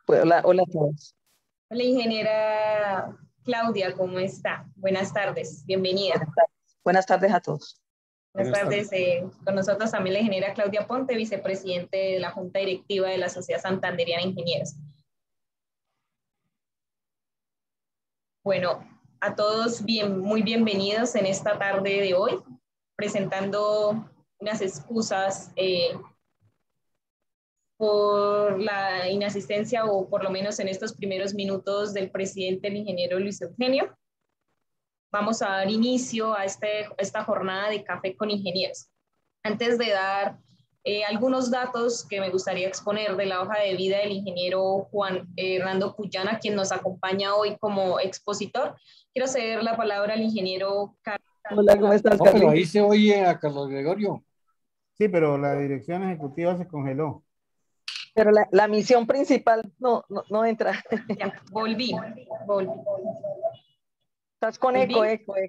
Pues, hola, hola a todos. Hola, ingeniera Claudia, ¿cómo está? Buenas tardes, bienvenida. Buenas tardes a todos. Buenas tardes. Con nosotros también la ingeniera Claudia Ponte, vicepresidente de la Junta Directiva de la Sociedad Santanderiana de Ingenieros. Bueno, a todos muy bienvenidos en esta tarde de hoy, presentando unas excusas por la inasistencia, o por lo menos en estos primeros minutos, del presidente, el ingeniero Luis Eugenio. Vamos a dar inicio a esta jornada de Café con Ingenieros. Antes de dar algunos datos que me gustaría exponer de la hoja de vida del ingeniero Juan Hernando Puyana, quien nos acompaña hoy como expositor, quiero ceder la palabra al ingeniero Carlos. Hola, ¿cómo estás, Carlos? Pero ahí se oye a Carlos Gregorio. Sí, pero la dirección ejecutiva se congeló. Pero la misión principal no entra. Ya, volví. Estás con eco.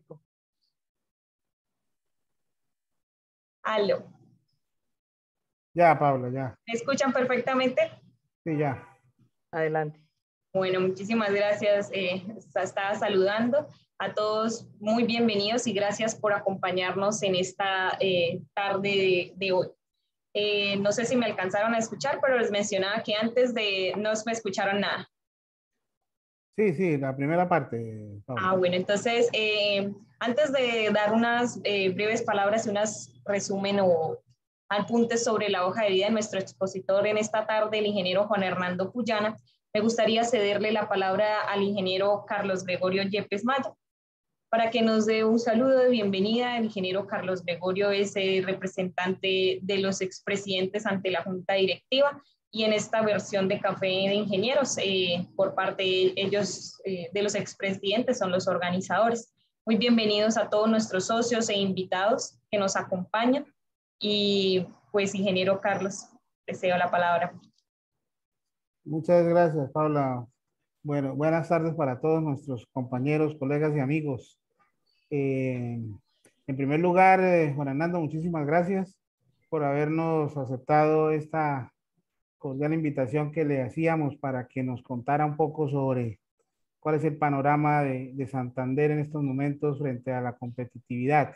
Aló. Ya, Paula, ya. ¿Me escuchan perfectamente? Sí, ya. Adelante. Bueno, muchísimas gracias. Estaba saludando a todos, muy bienvenidos y gracias por acompañarnos en esta tarde de hoy. No sé si me alcanzaron a escuchar, pero les mencionaba que antes de no me escucharon nada. Sí, la primera parte, Paula. Bueno, entonces, antes de dar unas breves palabras y unas resumen o apuntes sobre la hoja de vida de nuestro expositor en esta tarde, el ingeniero Juan Hernando Puyana, me gustaría cederle la palabra al ingeniero Carlos Gregorio Yepes Maya para que nos dé un saludo de bienvenida. El ingeniero Carlos Gregorio es representante de los expresidentes ante la Junta Directiva, y en esta versión de Café de Ingenieros, por parte de ellos, de los expresidentes, son los organizadores. Muy bienvenidos a todos nuestros socios e invitados que nos acompañan. Y pues, ingeniero Carlos, les cedo la palabra. Muchas gracias, Paula. Bueno, buenas tardes para todos nuestros compañeros, colegas y amigos. En primer lugar, Juan Hernando, muchísimas gracias por habernos aceptado esta cordial invitación que le hacíamos para que nos contara un poco sobre cuál es el panorama de Santander en estos momentos frente a la competitividad.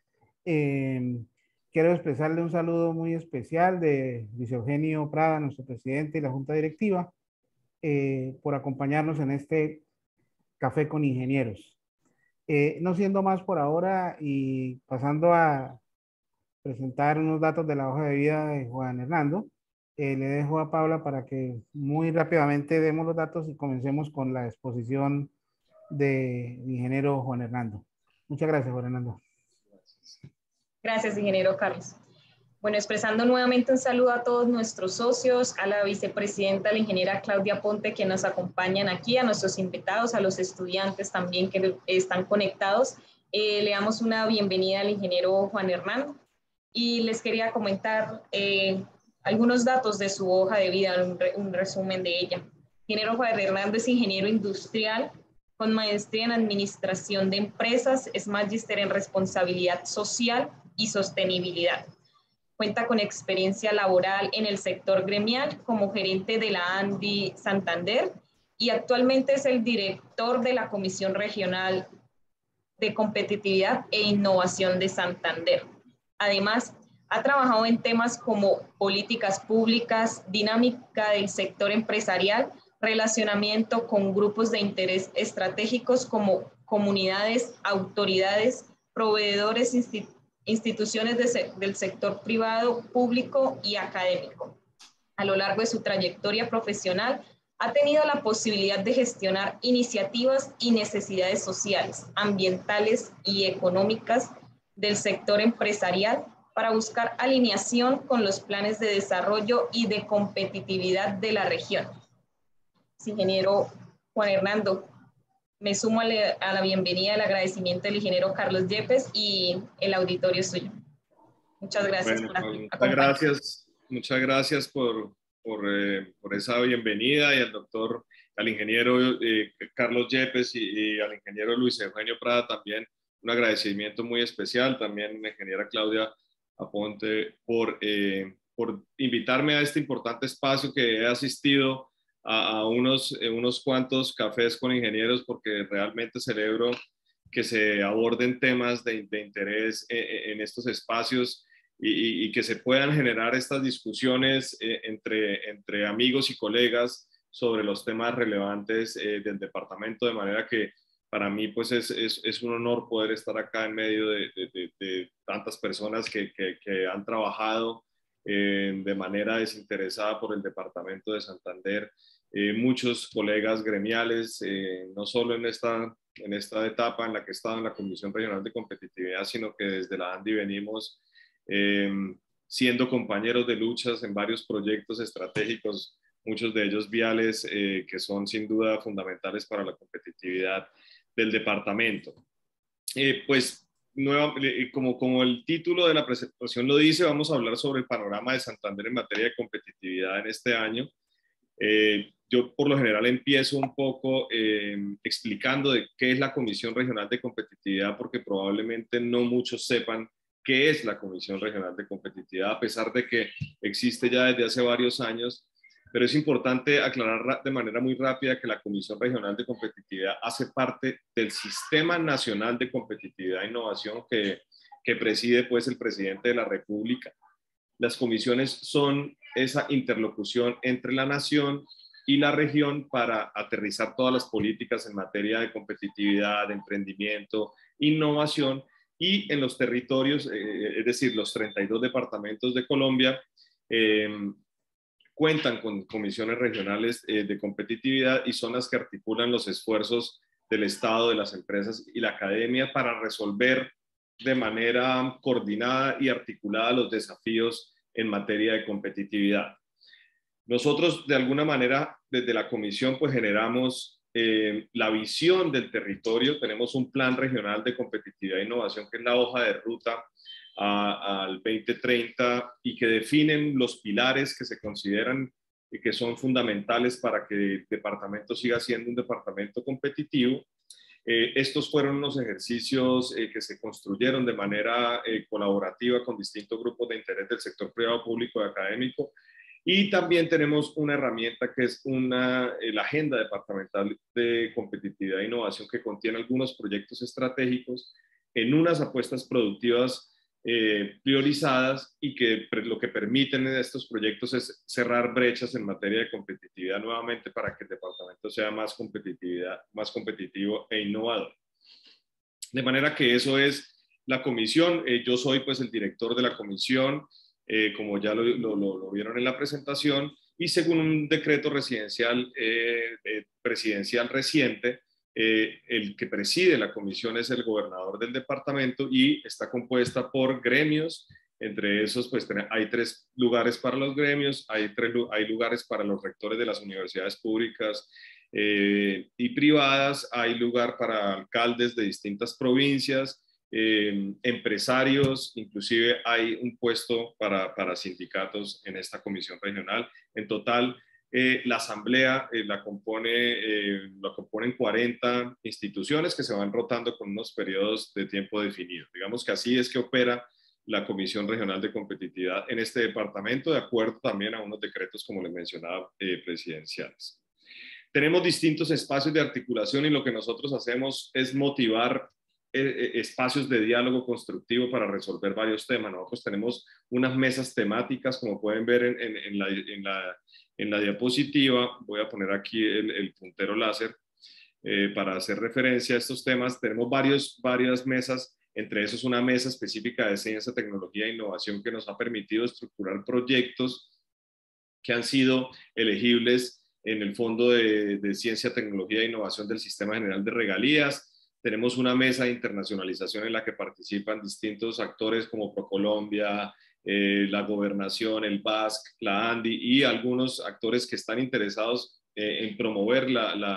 Quiero expresarle un saludo muy especial de Luis Eugenio Prada, nuestro presidente de la Junta Directiva, por acompañarnos en este Café con Ingenieros. No siendo más por ahora y pasando a presentar unos datos de la hoja de vida de Juan Hernando, le dejo a Paula para que muy rápidamente demos los datos y comencemos con la exposición del ingeniero Juan Hernando. Muchas gracias, Juan Hernando. Gracias, ingeniero Carlos. Bueno, expresando nuevamente un saludo a todos nuestros socios, a la vicepresidenta, la ingeniera Claudia Ponte, que nos acompañan aquí, a nuestros invitados, a los estudiantes también que están conectados. Le damos una bienvenida al ingeniero Juan Hernando y les quería comentar algunos datos de su hoja de vida, un resumen de ella. Ingeniero Juan Hernando es ingeniero industrial con maestría en administración de empresas, es magíster en responsabilidad social y sostenibilidad. Cuenta con experiencia laboral en el sector gremial como gerente de la ANDI Santander y actualmente es el director de la Comisión Regional de Competitividad e Innovación de Santander. Además, ha trabajado en temas como políticas públicas, dinámica del sector empresarial, relacionamiento con grupos de interés estratégicos como comunidades, autoridades, proveedores, instituciones del sector privado, público y académico. A lo largo de su trayectoria profesional, ha tenido la posibilidad de gestionar iniciativas y necesidades sociales, ambientales y económicas del sector empresarial para buscar alineación con los planes de desarrollo y de competitividad de la región. Ingeniero Juan Hernando, me sumo a la bienvenida, el agradecimiento del ingeniero Carlos Yepes y el auditorio suyo. Muchas gracias. Bueno, muchas gracias por esa bienvenida, y al ingeniero Carlos Yepes y al ingeniero Luis Eugenio Prada también un agradecimiento muy especial, también la ingeniera Claudia Aponte por invitarme a este importante espacio que he asistido unos cuantos cafés con ingenieros, porque realmente celebro que se aborden temas de interés en estos espacios y que se puedan generar estas discusiones entre amigos y colegas sobre los temas relevantes del departamento, de manera que para mí pues es un honor poder estar acá en medio de tantas personas que han trabajado de manera desinteresada por el departamento de Santander. Muchos colegas gremiales, no solo en esta etapa en la que he estado en la Comisión Regional de Competitividad, sino que desde la ANDI venimos siendo compañeros de luchas en varios proyectos estratégicos, muchos de ellos viales, que son sin duda fundamentales para la competitividad del departamento. Pues como el título de la presentación lo dice, vamos a hablar sobre el panorama de Santander en materia de competitividad en este año. Yo por lo general empiezo un poco explicando de qué es la Comisión Regional de Competitividad, porque probablemente no muchos sepan qué es la Comisión Regional de Competitividad, a pesar de que existe ya desde hace varios años. Pero es importante aclarar de manera muy rápida que la Comisión Regional de Competitividad hace parte del Sistema Nacional de Competitividad e Innovación que preside pues el presidente de la República. Las comisiones son esa interlocución entre la nación y la región para aterrizar todas las políticas en materia de competitividad, de emprendimiento, innovación, y en los territorios, es decir, los 32 departamentos de Colombia, cuentan con comisiones regionales de competitividad y son las que articulan los esfuerzos del Estado, de las empresas y la academia para resolver de manera coordinada y articulada los desafíos en materia de competitividad. Nosotros, de alguna manera, desde la comisión, pues generamos la visión del territorio. Tenemos un plan regional de competitividad e innovación, que es la hoja de ruta al 2030 y que definen los pilares que se consideran y que son fundamentales para que el departamento siga siendo un departamento competitivo. Estos fueron unos ejercicios que se construyeron de manera colaborativa con distintos grupos de interés del sector privado, público y académico. Y también tenemos una herramienta que es la Agenda Departamental de Competitividad e Innovación, que contiene algunos proyectos estratégicos en unas apuestas productivas priorizadas y que lo que permiten en estos proyectos es cerrar brechas en materia de competitividad nuevamente para que el departamento sea más competitivo e innovador. De manera que eso es la comisión. Yo soy pues el director de la comisión, como ya lo vieron en la presentación, y según un decreto presidencial reciente, el que preside la comisión es el gobernador del departamento y está compuesta por gremios. Entre esos, pues hay 3 lugares para los gremios, hay lugares para los rectores de las universidades públicas y privadas, hay lugar para alcaldes de distintas provincias, empresarios, inclusive hay un puesto para sindicatos en esta comisión regional. En total, la asamblea la componen 40 instituciones que se van rotando con unos periodos de tiempo definidos. Digamos que así es que opera la Comisión Regional de Competitividad en este departamento, de acuerdo también a unos decretos, como les mencionaba, presidenciales. Tenemos distintos espacios de articulación y lo que nosotros hacemos es motivar espacios de diálogo constructivo para resolver varios temas. Nosotros tenemos unas mesas temáticas, como pueden ver en la diapositiva. Voy a poner aquí el puntero láser para hacer referencia a estos temas. Tenemos varias mesas, entre esos una mesa específica de ciencia, tecnología e innovación que nos ha permitido estructurar proyectos que han sido elegibles en el Fondo de Ciencia, Tecnología e Innovación del Sistema General de Regalías. Tenemos una mesa de internacionalización en la que participan distintos actores como ProColombia, la Gobernación, el BASC, la ANDI y algunos actores que están interesados en promover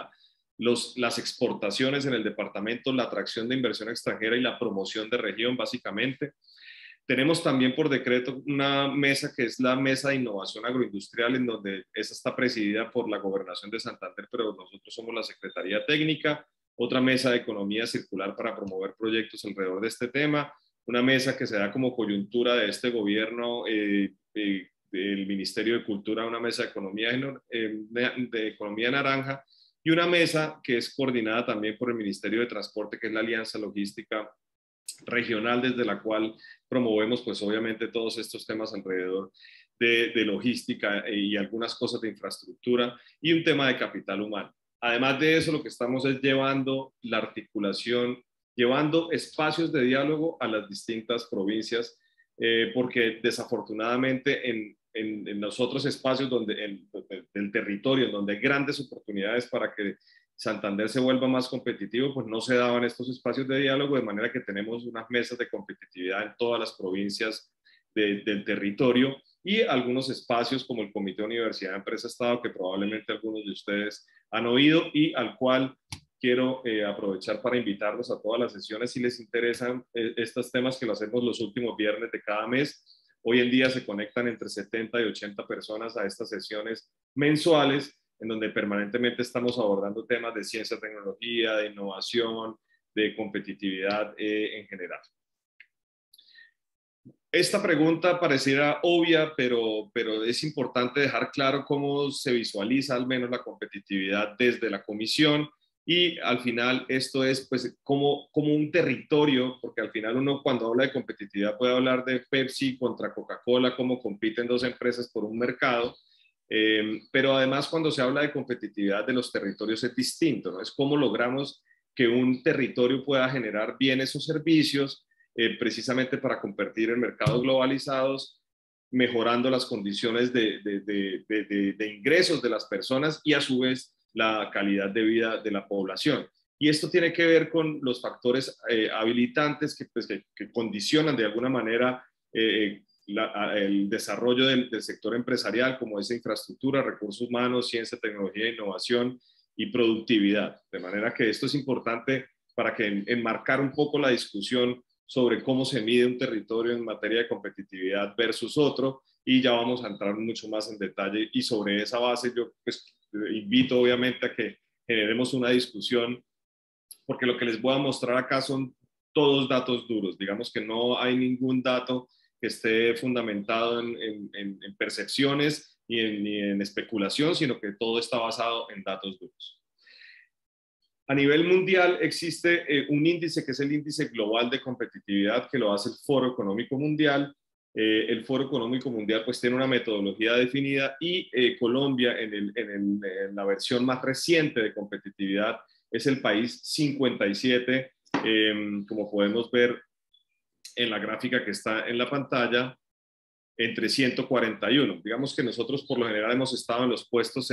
las exportaciones en el departamento, la atracción de inversión extranjera y la promoción de región, básicamente. Tenemos también por decreto una mesa que es la Mesa de Innovación Agroindustrial, en donde esa está presidida por la Gobernación de Santander, pero nosotros somos la Secretaría Técnica. Otra mesa de economía circular para promover proyectos alrededor de este tema, una mesa que se da como coyuntura de este gobierno del Ministerio de Cultura una mesa de economía naranja y una mesa que es coordinada también por el Ministerio de Transporte, que es la Alianza Logística Regional, desde la cual promovemos pues obviamente todos estos temas alrededor de logística y algunas cosas de infraestructura y un tema de capital humano. Además de eso, lo que estamos es llevando la articulación, llevando espacios de diálogo a las distintas provincias, porque desafortunadamente en los otros espacios del territorio, donde hay grandes oportunidades para que Santander se vuelva más competitivo, pues no se daban estos espacios de diálogo, de manera que tenemos unas mesas de competitividad en todas las provincias del territorio y algunos espacios como el Comité Universidad Empresa Estado, que probablemente algunos de ustedes han oído y al cual quiero aprovechar para invitarlos a todas las sesiones si les interesan estos temas, que lo hacemos los últimos viernes de cada mes. Hoy en día se conectan entre 70 y 80 personas a estas sesiones mensuales, en donde permanentemente estamos abordando temas de ciencia, tecnología, de innovación, de competitividad en general. Esta pregunta pareciera obvia, pero es importante dejar claro cómo se visualiza al menos la competitividad desde la comisión, y al final esto es pues como un territorio, porque al final uno cuando habla de competitividad puede hablar de Pepsi contra Coca-Cola, cómo compiten dos empresas por un mercado, pero además cuando se habla de competitividad de los territorios es distinto, ¿no? Es cómo logramos que un territorio pueda generar bienes o servicios precisamente para competir en mercados globalizados, mejorando las condiciones de ingresos de las personas y a su vez la calidad de vida de la población. Y esto tiene que ver con los factores habilitantes que condicionan de alguna manera el desarrollo del sector empresarial, como es infraestructura, recursos humanos, ciencia, tecnología, innovación y productividad. De manera que esto es importante para que enmarcar un poco la discusión sobre cómo se mide un territorio en materia de competitividad versus otro, y ya vamos a entrar mucho más en detalle, y sobre esa base yo pues invito obviamente a que generemos una discusión, porque lo que les voy a mostrar acá son todos datos duros, digamos que no hay ningún dato que esté fundamentado en percepciones ni en especulación, sino que todo está basado en datos duros. A nivel mundial existe un índice que es el índice global de competitividad, que lo hace el Foro Económico Mundial. El Foro Económico Mundial pues tiene una metodología definida, y Colombia en la versión más reciente de competitividad es el país 57, como podemos ver en la gráfica que está en la pantalla, entre 141. Digamos que nosotros por lo general hemos estado en los puestos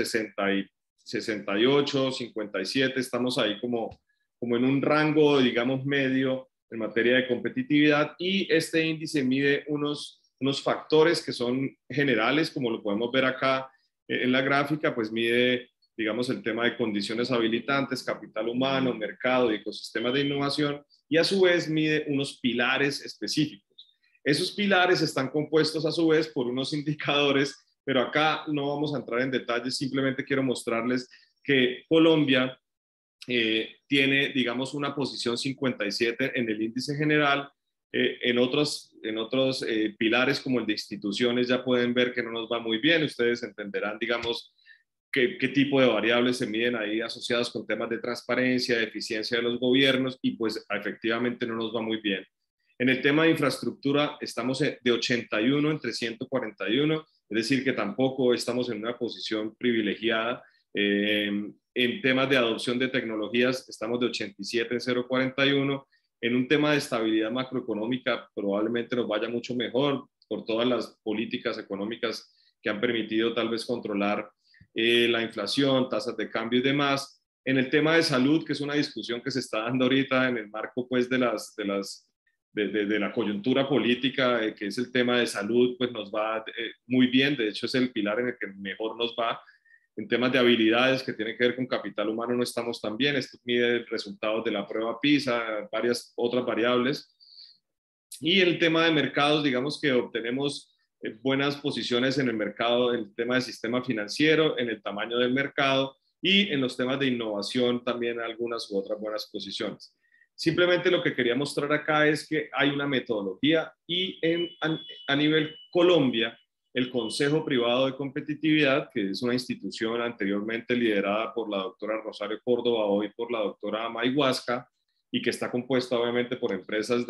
68, 57, estamos ahí como en un rango, digamos, medio en materia de competitividad, y este índice mide unos factores que son generales, como lo podemos ver acá en la gráfica, pues mide, digamos, el tema de condiciones habilitantes, capital humano, mercado y ecosistemas de innovación, y a su vez mide unos pilares específicos. Esos pilares están compuestos a su vez por unos indicadores, pero acá no vamos a entrar en detalles, simplemente quiero mostrarles que Colombia tiene, digamos, una posición 57 en el índice general. En otros pilares como el de instituciones ya pueden ver que no nos va muy bien. Ustedes entenderán, digamos, qué tipo de variables se miden ahí asociadas con temas de transparencia, de eficiencia de los gobiernos, y pues efectivamente no nos va muy bien. En el tema de infraestructura estamos de 81 entre 141, es decir, que tampoco estamos en una posición privilegiada. En temas de adopción de tecnologías estamos de 87 en 041. En un tema de estabilidad macroeconómica probablemente nos vaya mucho mejor por todas las políticas económicas que han permitido tal vez controlar la inflación, tasas de cambio y demás. En el tema de salud, que es una discusión que se está dando ahorita en el marco pues de la coyuntura política, que es el tema de salud, pues nos va muy bien. De hecho es el pilar en el que mejor nos va. En temas de habilidades que tienen que ver con capital humano no estamos tan bien. Esto mide resultados de la prueba PISA, varias otras variables. Y el tema de mercados, digamos que obtenemos buenas posiciones en el mercado, en el tema del sistema financiero, en el tamaño del mercado, y en los temas de innovación también algunas u otras buenas posiciones. Simplemente lo que quería mostrar acá es que hay una metodología, y a nivel Colombia el Consejo Privado de Competitividad, que es una institución anteriormente liderada por la doctora Rosario Córdoba, hoy por la doctora Amay Huasca, y que está compuesta obviamente por empresas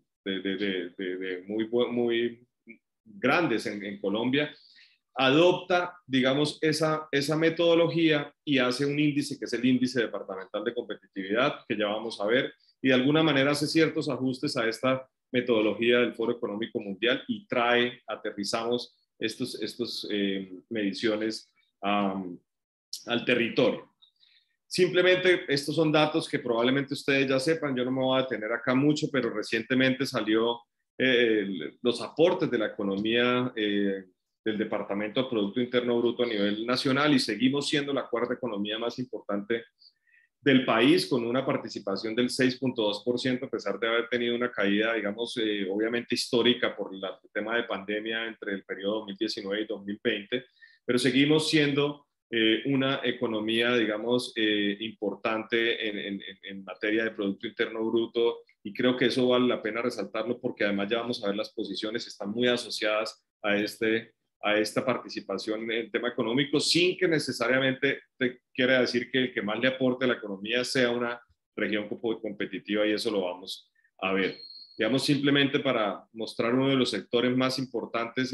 muy grandes en Colombia, adopta, digamos, esa metodología y hace un índice que es el índice departamental de competitividad, que ya vamos a ver, y de alguna manera hace ciertos ajustes a esta metodología del Foro Económico Mundial y aterrizamos estos mediciones al territorio. Simplemente estos son datos que probablemente ustedes ya sepan, yo no me voy a detener acá mucho, pero recientemente salió los aportes de la economía del Departamento de Producto Interno Bruto a nivel nacional y seguimos siendo la cuarta economía más importante del país con una participación del 6.2%, a pesar de haber tenido una caída, digamos, obviamente histórica por el tema de pandemia entre el periodo 2019 y 2020, pero seguimos siendo una economía, digamos, importante en materia de Producto Interno Bruto, y creo que eso vale la pena resaltarlo porque además ya vamos a ver las posiciones están muy asociadas a esta participación en el tema económico, sin que necesariamente quiera decir que el que más le aporte a la economía sea una región competitiva, y eso lo vamos a ver. Digamos, simplemente para mostrar uno de los sectores más importantes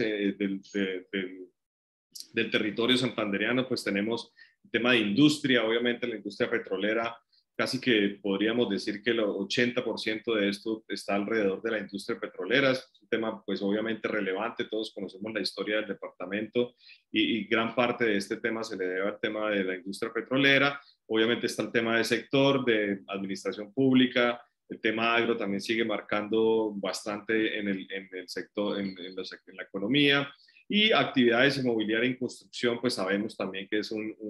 del territorio santandereano, pues tenemos el tema de industria, obviamente la industria petrolera, casi que podríamos decir que el 80% de esto está alrededor de la industria petrolera. Es un tema pues obviamente relevante, todos conocemos la historia del departamento y gran parte de este tema se le debe al tema de la industria petrolera. Obviamente está el tema de sector, de administración pública, el tema agro también sigue marcando bastante en el sector, en la economía. Y actividades inmobiliarias y construcción, pues sabemos también que es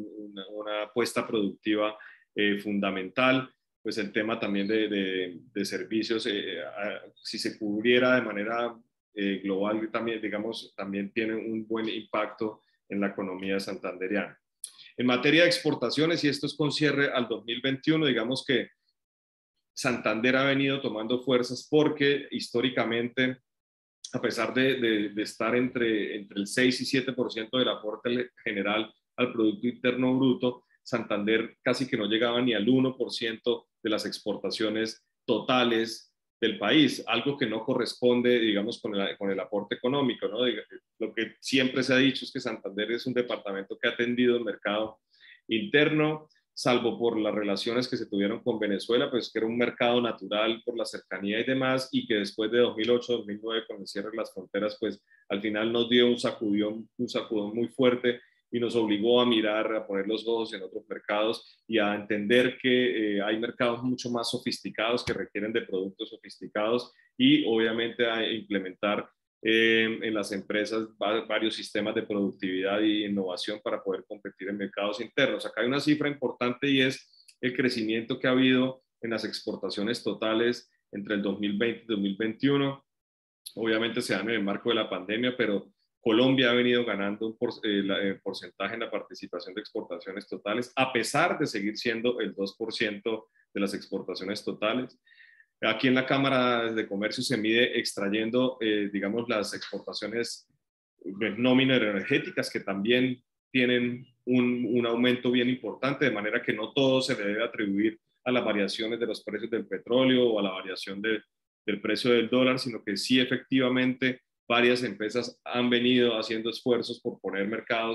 una apuesta productiva fundamental. Pues el tema también de servicios, si se cubriera de manera global, también, digamos, también tiene un buen impacto en la economía santandereana. En materia de exportaciones, y esto es con cierre al 2021, digamos que Santander ha venido tomando fuerzas porque históricamente, a pesar de estar entre el 6 y 7% del aporte general al Producto Interno Bruto, Santander casi que no llegaba ni al 1% de las exportaciones totales del país, algo que no corresponde, digamos, con el aporte económico, ¿no? Lo que siempre se ha dicho es que Santander es un departamento que ha atendido el mercado interno, salvo por las relaciones que se tuvieron con Venezuela, pues que era un mercado natural por la cercanía y demás, y que después de 2008-2009, con el cierre de las fronteras, pues al final nos dio un sacudón muy fuerte y nos obligó a mirar, a poner los ojos en otros mercados y a entender que hay mercados mucho más sofisticados que requieren de productos sofisticados, y obviamente a implementar en las empresas varios sistemas de productividad y innovación para poder competir en mercados internos. Acá hay una cifra importante y es el crecimiento que ha habido en las exportaciones totales entre el 2020 y 2021. Obviamente se da en el marco de la pandemia, pero Colombia ha venido ganando un porcentaje en la participación de exportaciones totales, a pesar de seguir siendo el 2% de las exportaciones totales. Aquí en la Cámara de Comercio se mide extrayendo, digamos, las exportaciones no mineroenergéticas, que también tienen un aumento bien importante, de manera que no todo se le debe atribuir a las variaciones de los precios del petróleo o a la variación del precio del dólar, sino que sí efectivamente varias empresas han venido haciendo esfuerzos por poner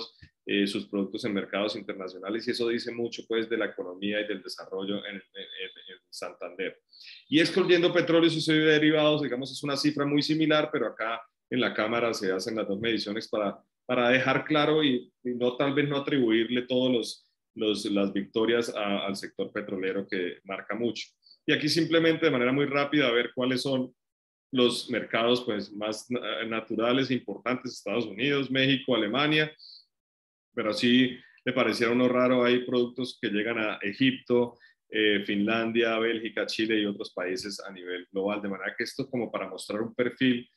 sus productos en mercados internacionales, y eso dice mucho pues de la economía y del desarrollo en Santander. Y excluyendo petróleos y derivados, digamos, es una cifra muy similar, pero acá en la Cámara se hacen las dos mediciones para dejar claro y tal vez no atribuirle todas las victorias al sector petrolero, que marca mucho. Y aquí simplemente de manera muy rápida a ver cuáles son los mercados pues, más naturales e importantes: Estados Unidos, México, Alemania, pero sí le pareciera a uno raro, hay productos que llegan a Egipto, Finlandia, Bélgica, Chile y otros países a nivel global, de manera que esto es como para mostrar un perfil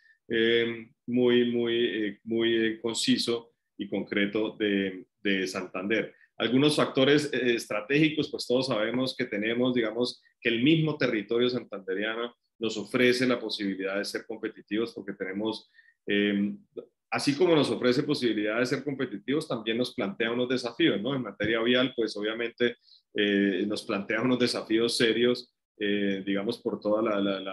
muy conciso y concreto de Santander. Algunos factores estratégicos, pues todos sabemos que tenemos, digamos, que el mismo territorio santandereano nos ofrece la posibilidad de ser competitivos, porque tenemos así como nos ofrece posibilidades de ser competitivos, también nos plantea unos desafíos, ¿no? En materia vial, pues obviamente nos plantea unos desafíos serios, digamos, por toda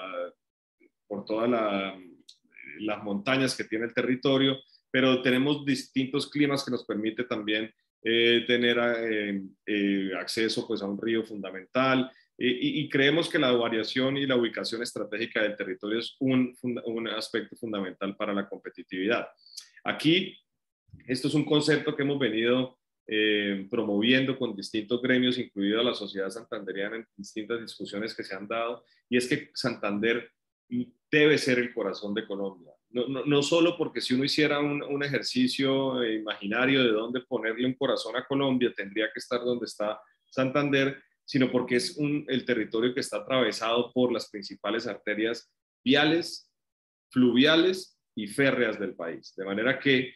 las montañas que tiene el territorio, pero tenemos distintos climas que nos permite también tener acceso pues, a un río fundamental, y creemos que la variación y la ubicación estratégica del territorio es un aspecto fundamental para la competitividad. Aquí, esto es un concepto que hemos venido promoviendo con distintos gremios, incluida la sociedad santanderiana, en distintas discusiones que se han dado, y es que Santander debe ser el corazón de Colombia. No solo porque si uno hiciera un ejercicio imaginario de dónde ponerle un corazón a Colombia, tendría que estar donde está Santander, sino porque es el territorio que está atravesado por las principales arterias viales, fluviales y férreas del país. De manera que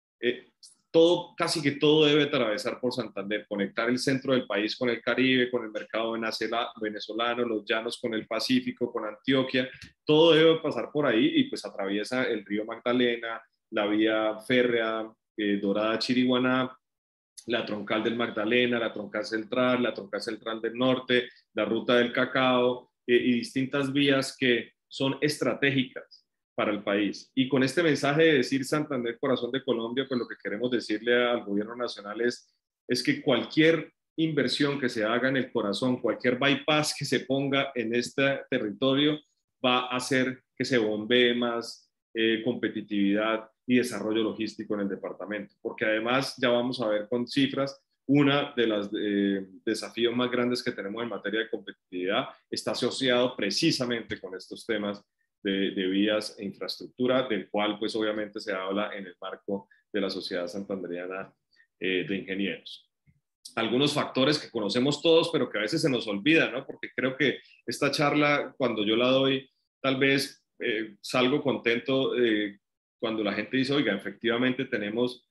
casi que todo debe atravesar por Santander, conectar el centro del país con el Caribe, con el mercado venezolano, los llanos con el Pacífico, con Antioquia, todo debe pasar por ahí y pues atraviesa el río Magdalena, la vía férrea Dorada-Chiriguaná, la troncal del Magdalena, la troncal central del norte, la ruta del cacao y distintas vías que son estratégicas para el país. Y con este mensaje de decir Santander, corazón de Colombia, pues lo que queremos decirle al gobierno nacional es que cualquier inversión que se haga en el corazón, cualquier bypass que se ponga en este territorio va a hacer que se bombee más competitividad y desarrollo logístico en el departamento, porque además ya vamos a ver con cifras, una de los desafíos más grandes que tenemos en materia de competitividad está asociado precisamente con estos temas de vías e infraestructura, del cual pues obviamente se habla en el marco de la Sociedad Santanderiana de Ingenieros. Algunos factores que conocemos todos, pero que a veces se nos olvida, ¿no? Porque creo que esta charla, cuando yo la doy, tal vez salgo contento cuando la gente dice, oiga, efectivamente tenemos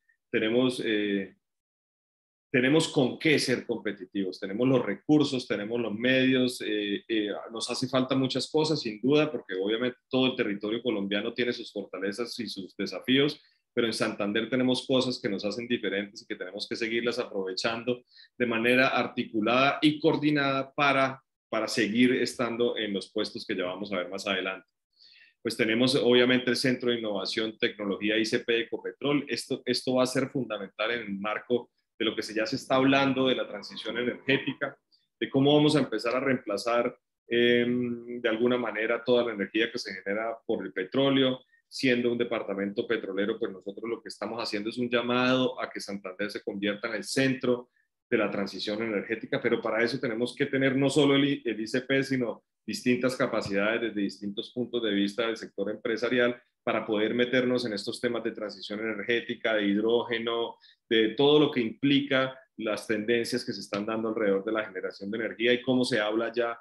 con qué ser competitivos, tenemos los recursos, tenemos los medios, nos hace falta muchas cosas, sin duda, porque obviamente todo el territorio colombiano tiene sus fortalezas y sus desafíos, pero en Santander tenemos cosas que nos hacen diferentes y que tenemos que seguirlas aprovechando de manera articulada y coordinada para seguir estando en los puestos que ya vamos a ver más adelante. Pues tenemos obviamente el Centro de Innovación, Tecnología ICP de Ecopetrol. Esto va a ser fundamental en el marco de lo que ya se está hablando de la transición energética, de cómo vamos a empezar a reemplazar de alguna manera toda la energía que se genera por el petróleo. Siendo un departamento petrolero, pues nosotros lo que estamos haciendo es un llamado a que Santander se convierta en el centro de la transición energética, pero para eso tenemos que tener no solo el ICP, sino distintas capacidades desde distintos puntos de vista del sector empresarial para poder meternos en estos temas de transición energética, de hidrógeno, de todo lo que implica las tendencias que se están dando alrededor de la generación de energía y cómo se habla ya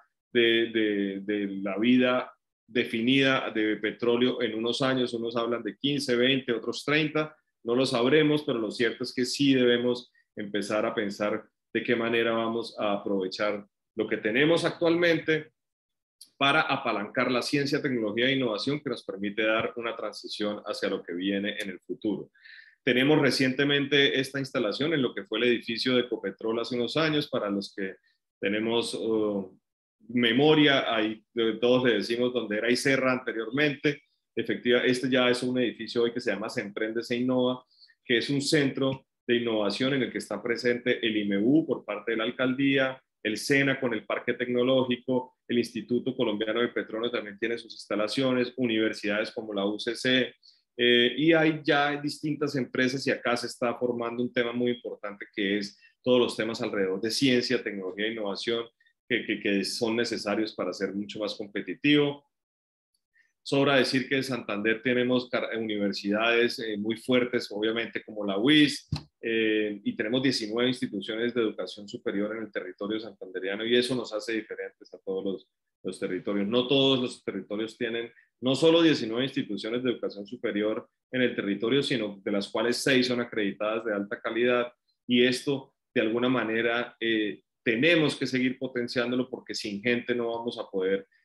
de la vida definida de petróleo en unos años. Unos hablan de 15, 20, otros 30, no lo sabremos, pero lo cierto es que sí debemos empezar a pensar de qué manera vamos a aprovechar lo que tenemos actualmente para apalancar la ciencia, tecnología e innovación que nos permite dar una transición hacia lo que viene en el futuro. Tenemos recientemente esta instalación en lo que fue el edificio de Ecopetrol hace unos años. Para los que tenemos memoria, ahí todos le decimos donde era ICERRA anteriormente. Efectivamente, este ya es un edificio hoy que se llama Se Emprende, Se Innova, que es un centro de innovación en el que está presente el IMEU por parte de la alcaldía, el SENA con el Parque Tecnológico, el Instituto Colombiano de Petróleo también tiene sus instalaciones, universidades como la UCC, y hay ya distintas empresas, y acá se está formando un tema muy importante que es todos los temas alrededor de ciencia, tecnología e innovación que son necesarios para ser mucho más competitivo. Sobra decir que en Santander tenemos universidades muy fuertes, obviamente, como la UIS, y tenemos 19 instituciones de educación superior en el territorio santanderiano, y eso nos hace diferentes a todos los territorios. No todos los territorios tienen no solo 19 instituciones de educación superior en el territorio, sino de las cuales 6 son acreditadas de alta calidad, y esto, de alguna manera, tenemos que seguir potenciándolo porque sin gente no vamos a poder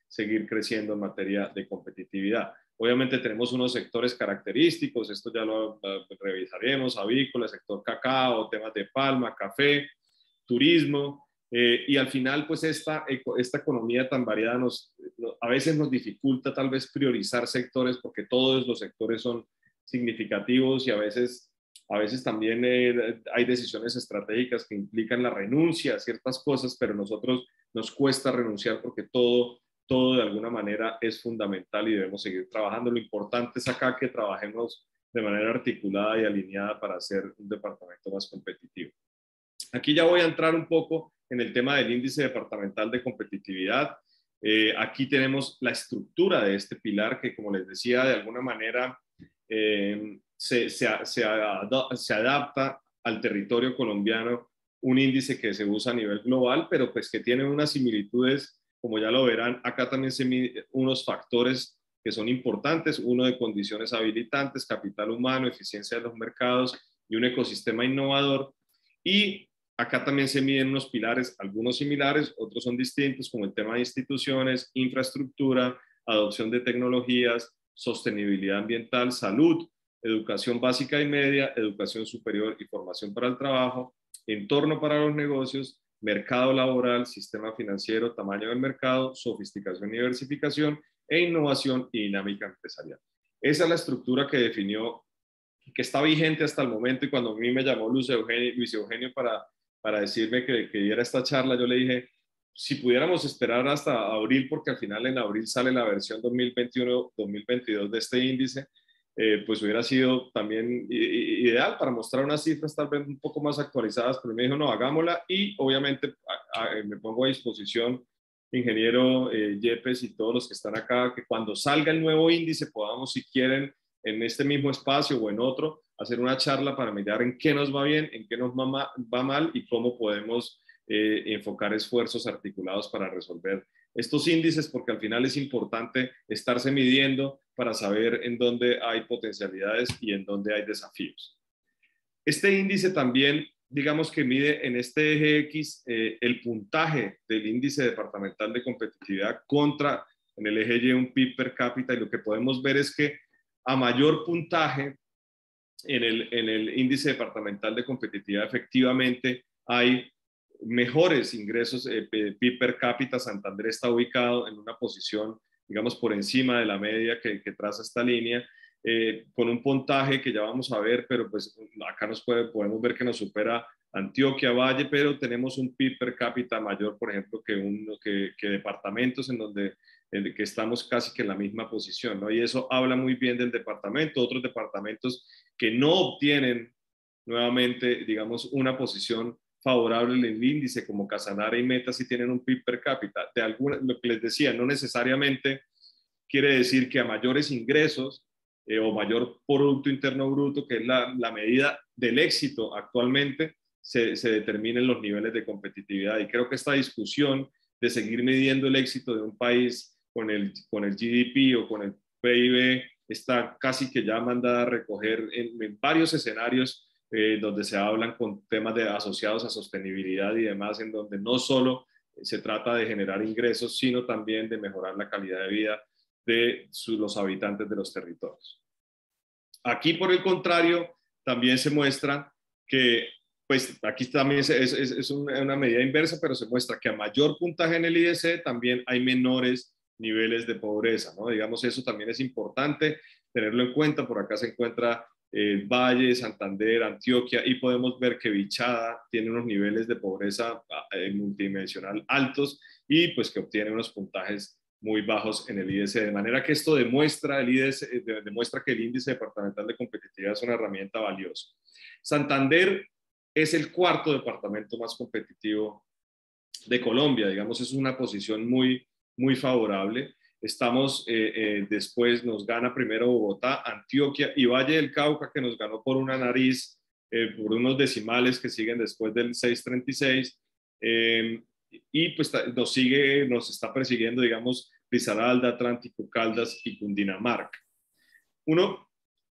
seguir creciendo en materia de competitividad. Obviamente tenemos unos sectores característicos, esto ya lo revisaremos, avícola, sector cacao, temas de palma, café, turismo, y al final pues esta economía tan variada a veces nos dificulta tal vez priorizar sectores porque todos los sectores son significativos y a veces también hay decisiones estratégicas que implican la renuncia a ciertas cosas, pero nosotros nos cuesta renunciar porque todo de alguna manera es fundamental y debemos seguir trabajando. Lo importante es acá que trabajemos de manera articulada y alineada para hacer un departamento más competitivo. Aquí ya voy a entrar un poco en el tema del índice departamental de competitividad. Aquí tenemos la estructura de este pilar que, como les decía, de alguna manera se adapta al territorio colombiano, un índice que se usa a nivel global, pero pues que tiene unas similitudes, como ya lo verán. Acá también se miden unos factores que son importantes, uno de condiciones habilitantes, capital humano, eficiencia de los mercados y un ecosistema innovador. Y acá también se miden unos pilares, algunos similares, otros son distintos, como el tema de instituciones, infraestructura, adopción de tecnologías, sostenibilidad ambiental, salud, educación básica y media, educación superior y formación para el trabajo, entorno para los negocios, mercado laboral, sistema financiero, tamaño del mercado, sofisticación y diversificación, e innovación y dinámica empresarial. Esa es la estructura que definió, que está vigente hasta el momento, y cuando a mí me llamó Luis Eugenio para decirme que diera esta charla, yo le dije, si pudiéramos esperar hasta abril, porque al final en abril sale la versión 2021-2022 de este índice, pues hubiera sido también ideal para mostrar unas cifras tal vez un poco más actualizadas, pero me dijo, no, hagámosla, y obviamente me pongo a disposición, ingeniero Yepes y todos los que están acá, que cuando salga el nuevo índice podamos, si quieren, en este mismo espacio o en otro, hacer una charla para mirar en qué nos va bien, en qué nos va mal y cómo podemos enfocar esfuerzos articulados para resolver estos índices, porque al final es importante estarse midiendo para saber en dónde hay potencialidades y en dónde hay desafíos. Este índice también, digamos que mide en este eje X el puntaje del índice departamental de competitividad contra en el eje Y un PIB per cápita, y lo que podemos ver es que a mayor puntaje en el índice departamental de competitividad efectivamente hay mejores ingresos. PIB per cápita, Santander está ubicado en una posición, digamos, por encima de la media que traza esta línea, con un puntaje que ya vamos a ver, pero pues acá podemos ver que nos supera Antioquia, Valle, pero tenemos un PIB per cápita mayor, por ejemplo, que departamentos que estamos casi que en la misma posición, ¿no? Y eso habla muy bien del departamento. Otros departamentos que no obtienen nuevamente, digamos, una posición favorable en el índice, como Casanare y Meta, sí tienen un PIB per cápita. Lo que les decía, no necesariamente quiere decir que a mayores ingresos o mayor Producto Interno Bruto, que es la medida del éxito actualmente, se determinen los niveles de competitividad. Y creo que esta discusión de seguir midiendo el éxito de un país con el GDP o con el PIB está casi que ya mandada a recoger en varios escenarios donde se hablan con temas asociados a sostenibilidad y demás, en donde no solo se trata de generar ingresos, sino también de mejorar la calidad de vida de los habitantes de los territorios. Aquí, por el contrario, también se muestra que, pues aquí también es una medida inversa, pero se muestra que a mayor puntaje en el IDC también hay menores niveles de pobreza, ¿no? Digamos, eso también es importante tenerlo en cuenta. Por acá se encuentra Valle, Santander, Antioquia, y podemos ver que Vichada tiene unos niveles de pobreza multidimensional altos y pues que obtiene unos puntajes muy bajos en el IDC, de manera que esto demuestra que el índice departamental de competitividad es una herramienta valiosa. Santander es el cuarto departamento más competitivo de Colombia, digamos, es una posición muy, muy favorable. Estamos, después nos gana primero Bogotá, Antioquia y Valle del Cauca, que nos ganó por una nariz, por unos decimales que siguen después del 636, y pues nos está persiguiendo, digamos, Risaralda, Atlántico, Caldas y Cundinamarca. Uno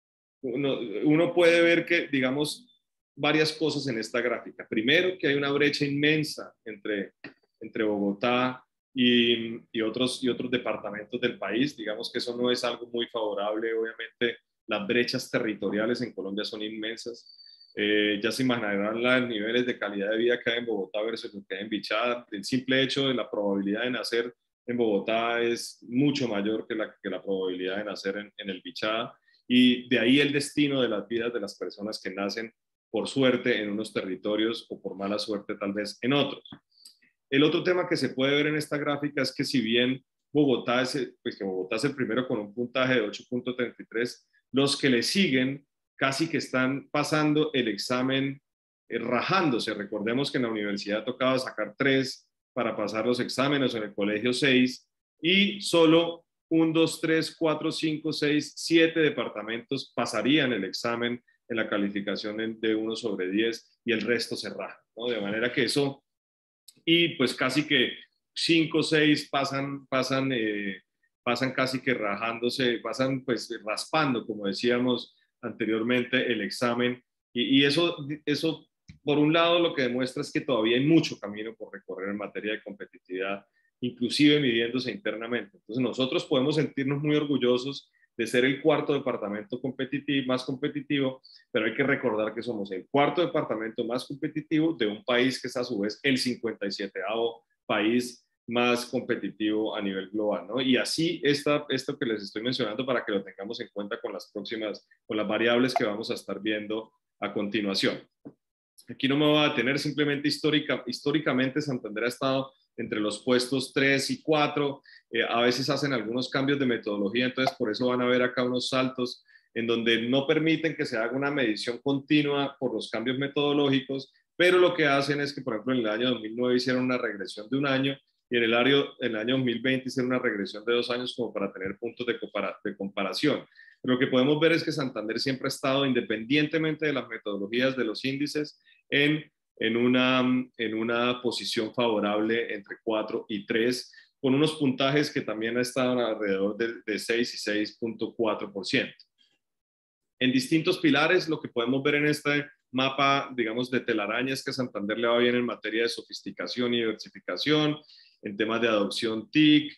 puede ver que, digamos, varias cosas en esta gráfica. Primero, que hay una brecha inmensa entre Bogotá y otros departamentos del país. Digamos que eso no es algo muy favorable. Obviamente las brechas territoriales en Colombia son inmensas. Ya se imaginarán los niveles de calidad de vida que hay en Bogotá versus lo que hay en Bichada. El simple hecho de la probabilidad de nacer en Bogotá es mucho mayor que la probabilidad de nacer en el Bichada, y de ahí el destino de las vidas de las personas que nacen por suerte en unos territorios o por mala suerte tal vez en otros. El otro tema que se puede ver en esta gráfica es que si bien Bogotá es el primero con un puntaje de 8.33, los que le siguen casi que están pasando el examen rajándose. Recordemos que en la universidad tocaba sacar 3 para pasar los exámenes, o en el colegio 6, y solo 1, 2, 3, 4, 5, 6, 7 departamentos pasarían el examen en la calificación de 1 sobre 10, y el resto se raja, ¿no? De manera que eso, y pues casi que 5 o 6 pasan casi que rajándose, pasan pues raspando, como decíamos anteriormente, el examen, y eso por un lado lo que demuestra es que todavía hay mucho camino por recorrer en materia de competitividad, inclusive midiéndose internamente. Entonces nosotros podemos sentirnos muy orgullosos de ser el 4º departamento más competitivo, pero hay que recordar que somos el 4º departamento más competitivo de un país que es a su vez el 57º país más competitivo a nivel global, ¿no? Y así esto que les estoy mencionando, para que lo tengamos en cuenta con las variables que vamos a estar viendo a continuación. Aquí no me voy a detener, simplemente históricamente Santander ha estado entre los puestos 3 y 4, a veces hacen algunos cambios de metodología, entonces por eso van a ver acá unos saltos en donde no permiten que se haga una medición continua por los cambios metodológicos, pero lo que hacen es que, por ejemplo, en el año 2009 hicieron una regresión de un año, y en el año 2020 hicieron una regresión de 2 años como para tener puntos de comparación. Lo que podemos ver es que Santander siempre ha estado, independientemente de las metodologías de los índices, en una posición favorable entre 4 y 3, con unos puntajes que también estaban alrededor de 6 y 6.4%. En distintos pilares, lo que podemos ver en este mapa, digamos, de telaraña, es que a Santander le va bien en materia de sofisticación y diversificación, en temas de adopción TIC,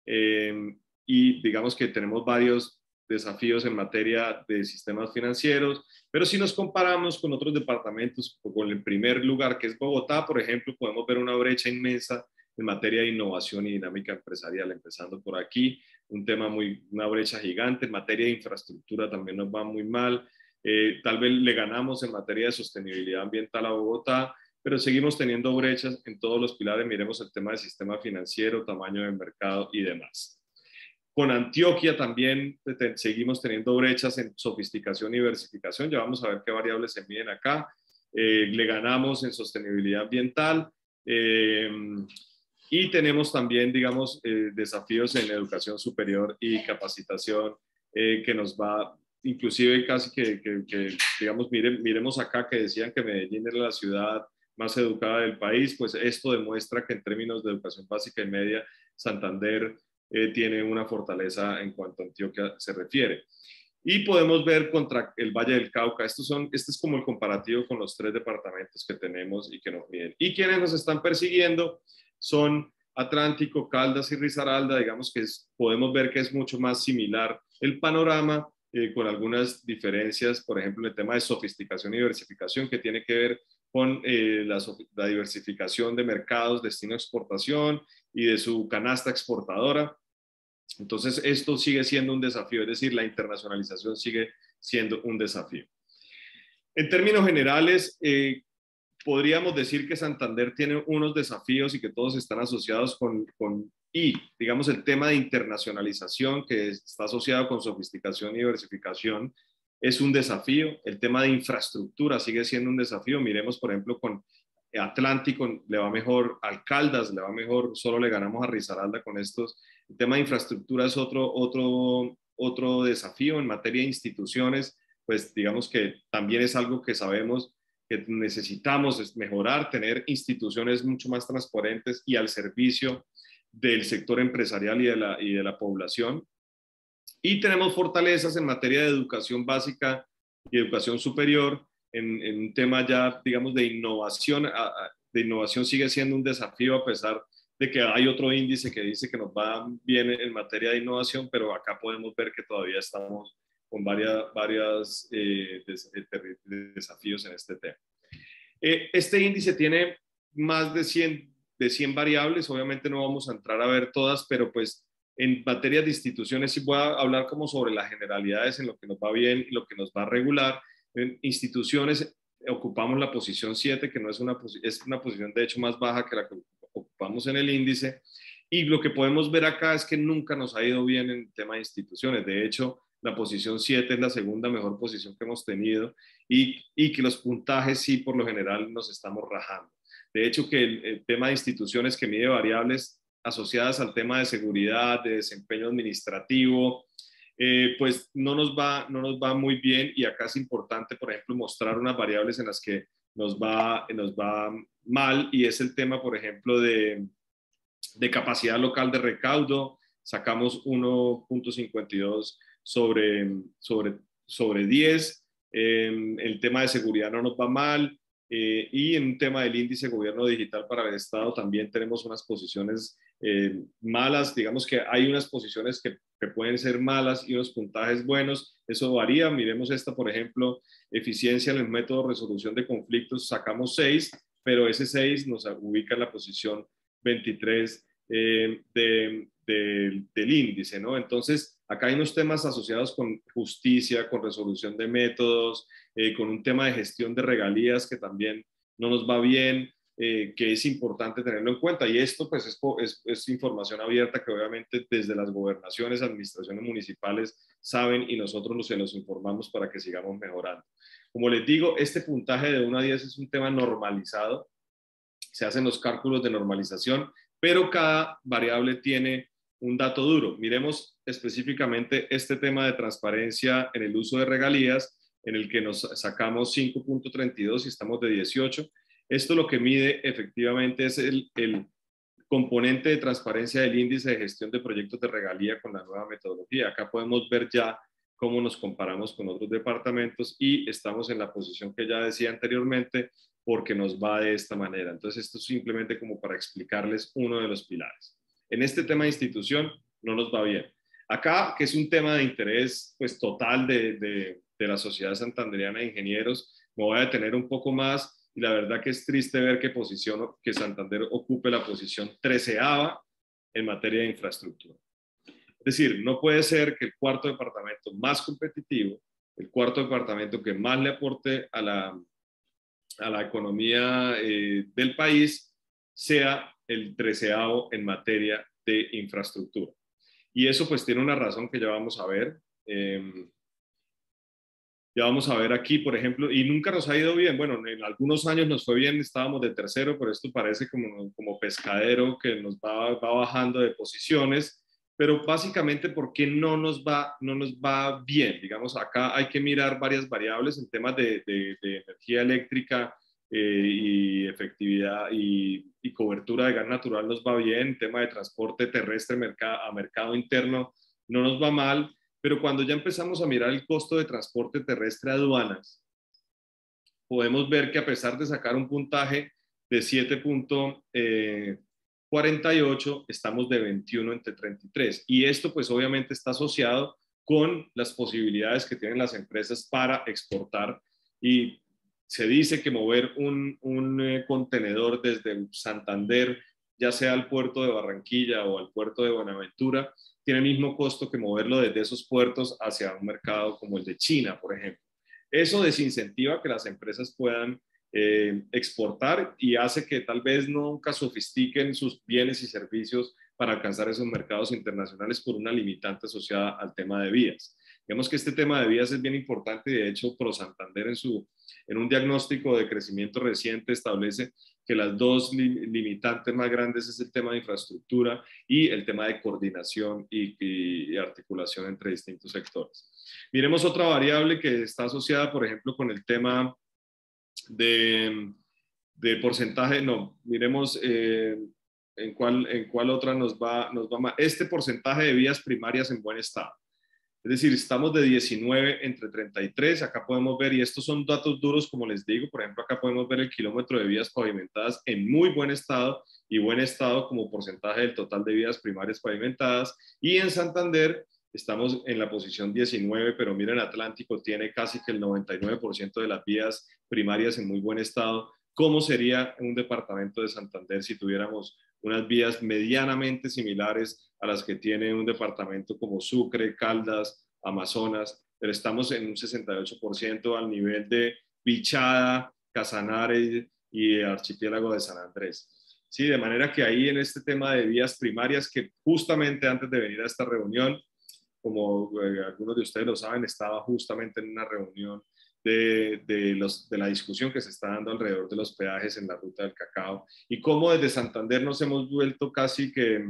y digamos que tenemos varios desafíos en materia de sistemas financieros, pero si nos comparamos con otros departamentos, con el primer lugar que es Bogotá, por ejemplo, podemos ver una brecha inmensa en materia de innovación y dinámica empresarial, empezando por aquí, una brecha gigante. En materia de infraestructura también nos va muy mal, tal vez le ganamos en materia de sostenibilidad ambiental a Bogotá, pero seguimos teniendo brechas en todos los pilares. Miremos el tema del sistema financiero, tamaño de mercado y demás. Con Antioquia también seguimos teniendo brechas en sofisticación y diversificación. Ya vamos a ver qué variables se miden acá. Le ganamos en sostenibilidad ambiental. Y tenemos también, digamos, desafíos en educación superior y capacitación, que nos va, inclusive casi que digamos, miremos acá que decían que Medellín era la ciudad más educada del país. Pues esto demuestra que en términos de educación básica y media, Santander tiene una fortaleza en cuanto a Antioquia se refiere. Y podemos ver contra el Valle del Cauca. Este es como el comparativo con los 3 departamentos que tenemos y que nos miden. Y quienes nos están persiguiendo son Atlántico, Caldas y Risaralda. Digamos que podemos ver que es mucho más similar el panorama, con algunas diferencias, por ejemplo, en el tema de sofisticación y diversificación, que tiene que ver con la diversificación de mercados, destino a exportación y de su canasta exportadora. Entonces, esto sigue siendo un desafío, es decir, la internacionalización sigue siendo un desafío. En términos generales, podríamos decir que Santander tiene unos desafíos y que todos están asociados digamos, el tema de internacionalización, que está asociado con sofisticación y diversificación, es un desafío. El tema de infraestructura sigue siendo un desafío. Miremos, por ejemplo, con Atlántico le va mejor, al Caldas le va mejor, solo le ganamos a Risaralda con estos. El tema de infraestructura es otro desafío. En materia de instituciones, pues digamos que también es algo que sabemos que necesitamos mejorar, tener instituciones mucho más transparentes y al servicio del sector empresarial y de la población. Y tenemos fortalezas en materia de educación básica y educación superior. En un tema ya, digamos, de innovación sigue siendo un desafío, a pesar de que hay otro índice que dice que nos va bien en materia de innovación, pero acá podemos ver que todavía estamos con varios desafíos en este tema. Este índice tiene más de 100 variables, obviamente no vamos a entrar a ver todas, pero pues en materia de instituciones sí voy a hablar como sobre las generalidades en lo que nos va bien y lo que nos va a regular. En instituciones ocupamos la posición 7, que no es una posición de hecho más baja que la que ocupamos en el índice, y lo que podemos ver acá es que nunca nos ha ido bien en el tema de instituciones. De hecho, la posición 7 es la segunda mejor posición que hemos tenido y que los puntajes sí por lo general nos estamos rajando. De hecho, que el tema de instituciones que mide variables asociadas al tema de seguridad, de desempeño administrativo, pues no nos va muy bien, y acá es importante, por ejemplo, mostrar unas variables en las que nos va mal, y es el tema, por ejemplo, de capacidad local de recaudo. Sacamos 1.52 sobre 10. El tema de seguridad no nos va mal. Y en un tema del índice gobierno digital para el Estado también tenemos unas posiciones malas. Digamos que hay unas posiciones que pueden ser malas y unos puntajes buenos. Eso varía. Miremos esta, por ejemplo, eficiencia en el método de resolución de conflictos. Sacamos 6, pero ese 6 nos ubica en la posición 23 del índice, ¿no? Entonces, acá hay unos temas asociados con justicia, con resolución de métodos, con un tema de gestión de regalías que también no nos va bien, que es importante tenerlo en cuenta. Y esto pues es información abierta que obviamente desde las gobernaciones, administraciones municipales saben, y nosotros se los informamos para que sigamos mejorando. Como les digo, este puntaje de 1 a 10 es un tema normalizado. Se hacen los cálculos de normalización, pero cada variable tiene un dato duro. Miremos específicamente este tema de transparencia en el uso de regalías, en el que nos sacamos 5.32 y estamos de 18. Esto lo que mide efectivamente es el componente de transparencia del índice de gestión de proyectos de regalía con la nueva metodología. Acá podemos ver ya cómo nos comparamos con otros departamentos, y estamos en la posición que ya decía anteriormente, porque nos va de esta manera. Entonces, esto es simplemente como para explicarles uno de los pilares. En este tema de institución no nos va bien. Acá, que es un tema de interés pues total de la Sociedad Santandereana de Ingenieros, me voy a detener un poco más, y la verdad que es triste ver que Santander ocupe la posición 13ª en materia de infraestructura. Es decir, no puede ser que el cuarto departamento más competitivo, el cuarto departamento que más le aporte a la economía del país, sea el 13º en materia de infraestructura. Y eso pues tiene una razón que ya vamos a ver. Ya vamos a ver aquí, por ejemplo, y nunca nos ha ido bien. Bueno, en algunos años nos fue bien, estábamos de 3º, pero esto parece como pescadero que nos va bajando de posiciones. Pero básicamente, ¿por qué no nos va bien? Digamos, acá hay que mirar varias variables en temas de energía eléctrica y efectividad y cobertura de gas natural nos va bien. En tema de transporte terrestre a mercado interno no nos va mal. Pero cuando ya empezamos a mirar el costo de transporte terrestre a aduanas, podemos ver que a pesar de sacar un puntaje de 7.48, estamos de 21 entre 33. Y esto pues obviamente está asociado con las posibilidades que tienen las empresas para exportar. Y se dice que mover un contenedor desde Santander, ya sea al puerto de Barranquilla o al puerto de Buenaventura, tiene el mismo costo que moverlo desde esos puertos hacia un mercado como el de China, por ejemplo. Eso desincentiva que las empresas puedan exportar, y hace que tal vez nunca sofistiquen sus bienes y servicios para alcanzar esos mercados internacionales por una limitante asociada al tema de vías. Vemos que este tema de vías es bien importante, y de hecho ProSantander en un diagnóstico de crecimiento reciente establece que las dos limitantes más grandes es el tema de infraestructura y el tema de coordinación y articulación entre distintos sectores. Miremos otra variable que está asociada, por ejemplo, con el tema de porcentaje. No, miremos en cuál otra nos va más. Este porcentaje de vías primarias en buen estado. Es decir, estamos de 19 entre 33, acá podemos ver, y estos son datos duros, como les digo, por ejemplo, acá podemos ver el kilómetro de vías pavimentadas en muy buen estado y buen estado como porcentaje del total de vías primarias pavimentadas, y en Santander estamos en la posición 19, pero miren, Atlántico tiene casi que el 99% de las vías primarias en muy buen estado. ¿Cómo sería un departamento de Santander si tuviéramos unas vías medianamente similares a las que tiene un departamento como Sucre, Caldas, Amazonas? Pero estamos en un 68% al nivel de Vichada, Casanare y el archipiélago de San Andrés. Sí, de manera que ahí en este tema de vías primarias, que justamente antes de venir a esta reunión, como algunos de ustedes lo saben, estaba justamente en una reunión de la discusión que se está dando alrededor de los peajes en la ruta del cacao, y cómo desde Santander nos hemos vuelto casi que,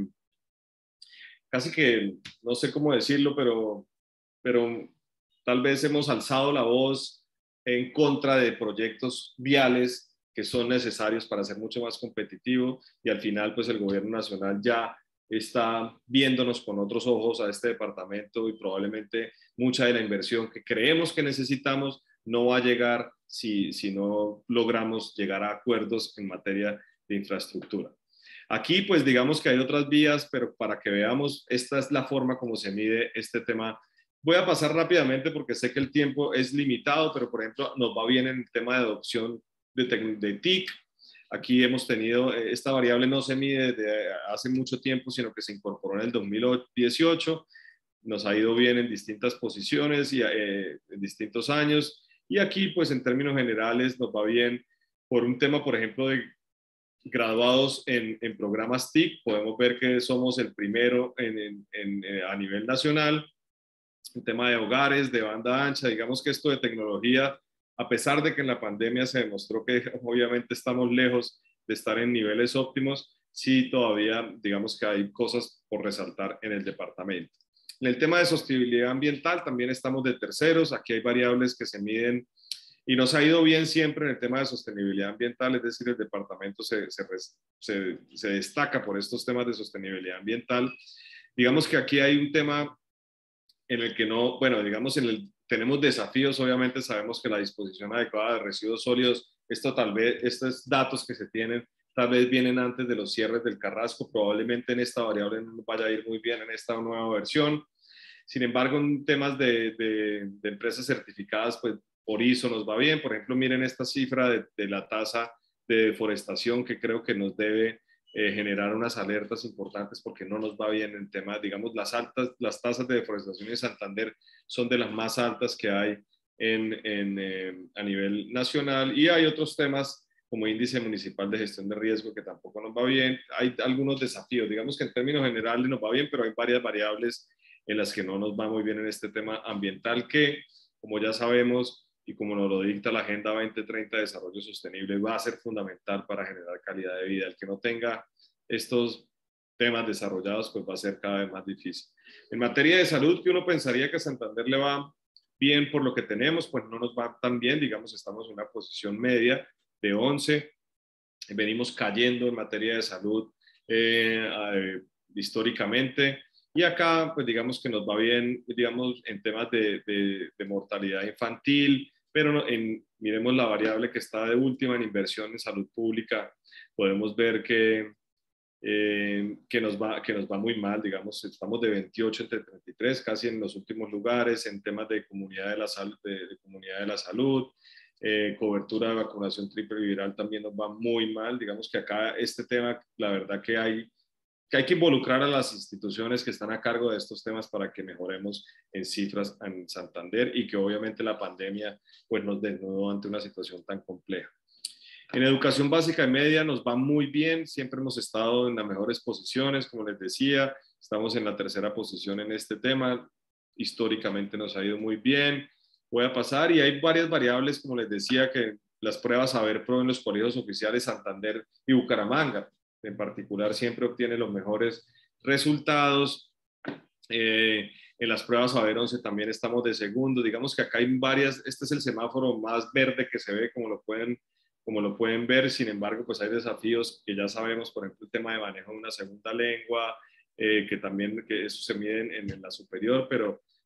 no sé cómo decirlo, pero tal vez hemos alzado la voz en contra de proyectos viales que son necesarios para ser mucho más competitivo, y al final pues el gobierno nacional ya está viéndonos con otros ojos a este departamento, y probablemente mucha de la inversión que creemos que necesitamos no va a llegar si no logramos llegar a acuerdos en materia de infraestructura. Aquí pues digamos que hay otras vías, pero para que veamos, esta es la forma como se mide este tema. Voy a pasar rápidamente porque sé que el tiempo es limitado, pero por ejemplo nos va bien en el tema de adopción de TIC. Aquí hemos tenido, esta variable no se mide desde hace mucho tiempo, sino que se incorporó en el 2018. Nos ha ido bien en distintas posiciones y en distintos años. Y aquí, pues en términos generales, nos va bien por un tema, por ejemplo, de graduados en programas TIC. Podemos ver que somos el primero a nivel nacional. Un tema de hogares, de banda ancha, digamos que esto de tecnología, a pesar de que en la pandemia se demostró que obviamente estamos lejos de estar en niveles óptimos, sí todavía digamos que hay cosas por resaltar en el departamento. En el tema de sostenibilidad ambiental también estamos de terceros. Aquí hay variables que se miden y nos ha ido bien siempre en el tema de sostenibilidad ambiental, es decir, el departamento se destaca por estos temas de sostenibilidad ambiental. Digamos que aquí hay un tema en el que no, bueno, digamos, tenemos desafíos. Obviamente sabemos que la disposición adecuada de residuos sólidos, estos datos que se tienen, tal vez vienen antes de los cierres del Carrasco. Probablemente en esta variable no vaya a ir muy bien en esta nueva versión. Sin embargo, en temas de empresas certificadas, pues por ISO nos va bien. Por ejemplo, miren esta cifra de la tasa de deforestación, que creo que nos debe generar unas alertas importantes, porque no nos va bien en temas, digamos, las tasas de deforestación en Santander son de las más altas que hay a nivel nacional, y hay otros temas como índice municipal de gestión de riesgo que tampoco nos va bien. Hay algunos desafíos, digamos que en términos generales nos va bien, pero hay varias variables en las que no nos va muy bien en este tema ambiental, que como ya sabemos y como nos lo dicta la Agenda 2030 de Desarrollo Sostenible, va a ser fundamental para generar calidad de vida. El que no tenga estos temas desarrollados, pues va a ser cada vez más difícil. En materia de salud, que uno pensaría que a Santander le va bien por lo que tenemos, pues no nos va tan bien. Digamos, estamos en una posición media de 11. Venimos cayendo en materia de salud históricamente. Y acá, pues digamos que nos va bien, digamos, en temas de mortalidad infantil, pero miremos la variable que está de última en inversión en salud pública. Podemos ver que nos va muy mal. Digamos, estamos de 28 entre 33, casi en los últimos lugares en temas de comunidad de la salud, comunidad de la salud. Cobertura de vacunación triple viral también nos va muy mal. Digamos que acá este tema, la verdad que hay que involucrar a las instituciones que están a cargo de estos temas para que mejoremos en cifras en Santander, y que obviamente la pandemia pues nos desnudó ante una situación tan compleja. En educación básica y media nos va muy bien. Siempre hemos estado en las mejores posiciones, como les decía, estamos en la tercera posición en este tema. Históricamente nos ha ido muy bien. Voy a pasar, y hay varias variables, como les decía, que las pruebas Saber Pro en los colegios oficiales Santander y Bucaramanga en particular siempre obtiene los mejores resultados. En las pruebas Saber 11 también estamos de segundo. Digamos que acá hay varias, este es el semáforo más verde que se ve, como lo pueden ver. Sin embargo, pues hay desafíos que ya sabemos, por ejemplo, el tema de manejo de una segunda lengua, que también que eso se mide en la superior, pero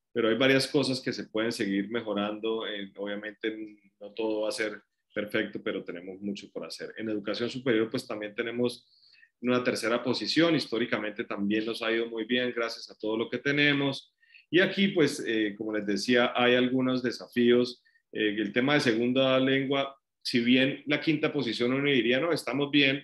pero hay varias cosas que se pueden seguir mejorando. Obviamente no todo va a ser perfecto, pero tenemos mucho por hacer. En educación superior, pues también tenemos una tercera posición. Históricamente también nos ha ido muy bien gracias a todo lo que tenemos. Y aquí, pues, como les decía, hay algunos desafíos. El tema de segunda lengua, si bien la quinta posición uno diría, no, estamos bien,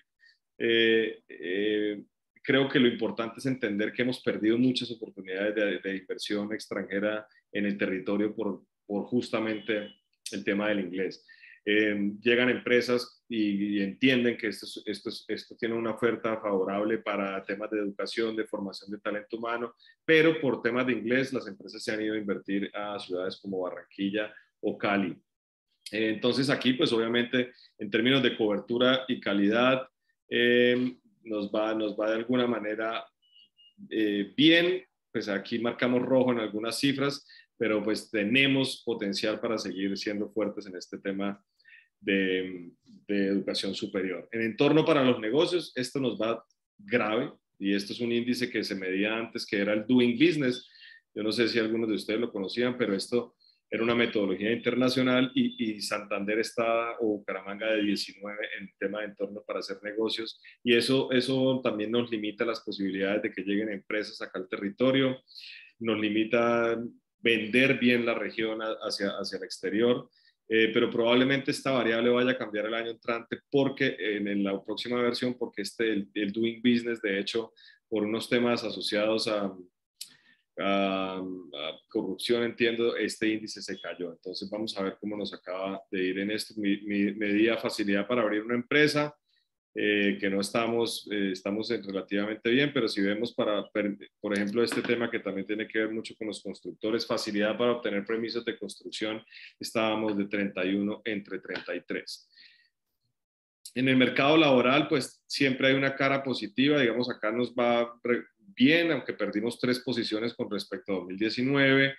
creo que lo importante es entender que hemos perdido muchas oportunidades de inversión extranjera en el territorio por justamente el tema del inglés. Llegan empresas y entienden que esto tiene una oferta favorable para temas de educación, de formación de talento humano, pero por temas de inglés las empresas se han ido a invertir a ciudades como Barranquilla o Cali. Entonces aquí, pues obviamente, en términos de cobertura y calidad, nos va de alguna manera bien. Pues aquí marcamos rojo en algunas cifras, pero pues tenemos potencial para seguir siendo fuertes en este tema de educación superior. En entorno para los negocios, esto nos va grave, y esto es un índice que se medía antes, que era el Doing Business. Yo no sé si algunos de ustedes lo conocían, pero esto era una metodología internacional, y Santander está, o Bucaramanga, de 19 en tema de entorno para hacer negocios, y eso también nos limita las posibilidades de que lleguen empresas acá al territorio, nos limita vender bien la región hacia el exterior. Pero probablemente esta variable vaya a cambiar el año entrante, porque en la próxima versión, porque el Doing Business, de hecho, por unos temas asociados a corrupción, entiendo, este índice se cayó. Entonces vamos a ver cómo nos acaba de ir en esto. Medida facilidad para abrir una empresa, que no estamos relativamente bien, pero si vemos por ejemplo, este tema que también tiene que ver mucho con los constructores, facilidad para obtener permisos de construcción, estábamos de 31 entre 33. En el mercado laboral, pues siempre hay una cara positiva, digamos, acá nos va bien, aunque perdimos 3 posiciones con respecto a 2019.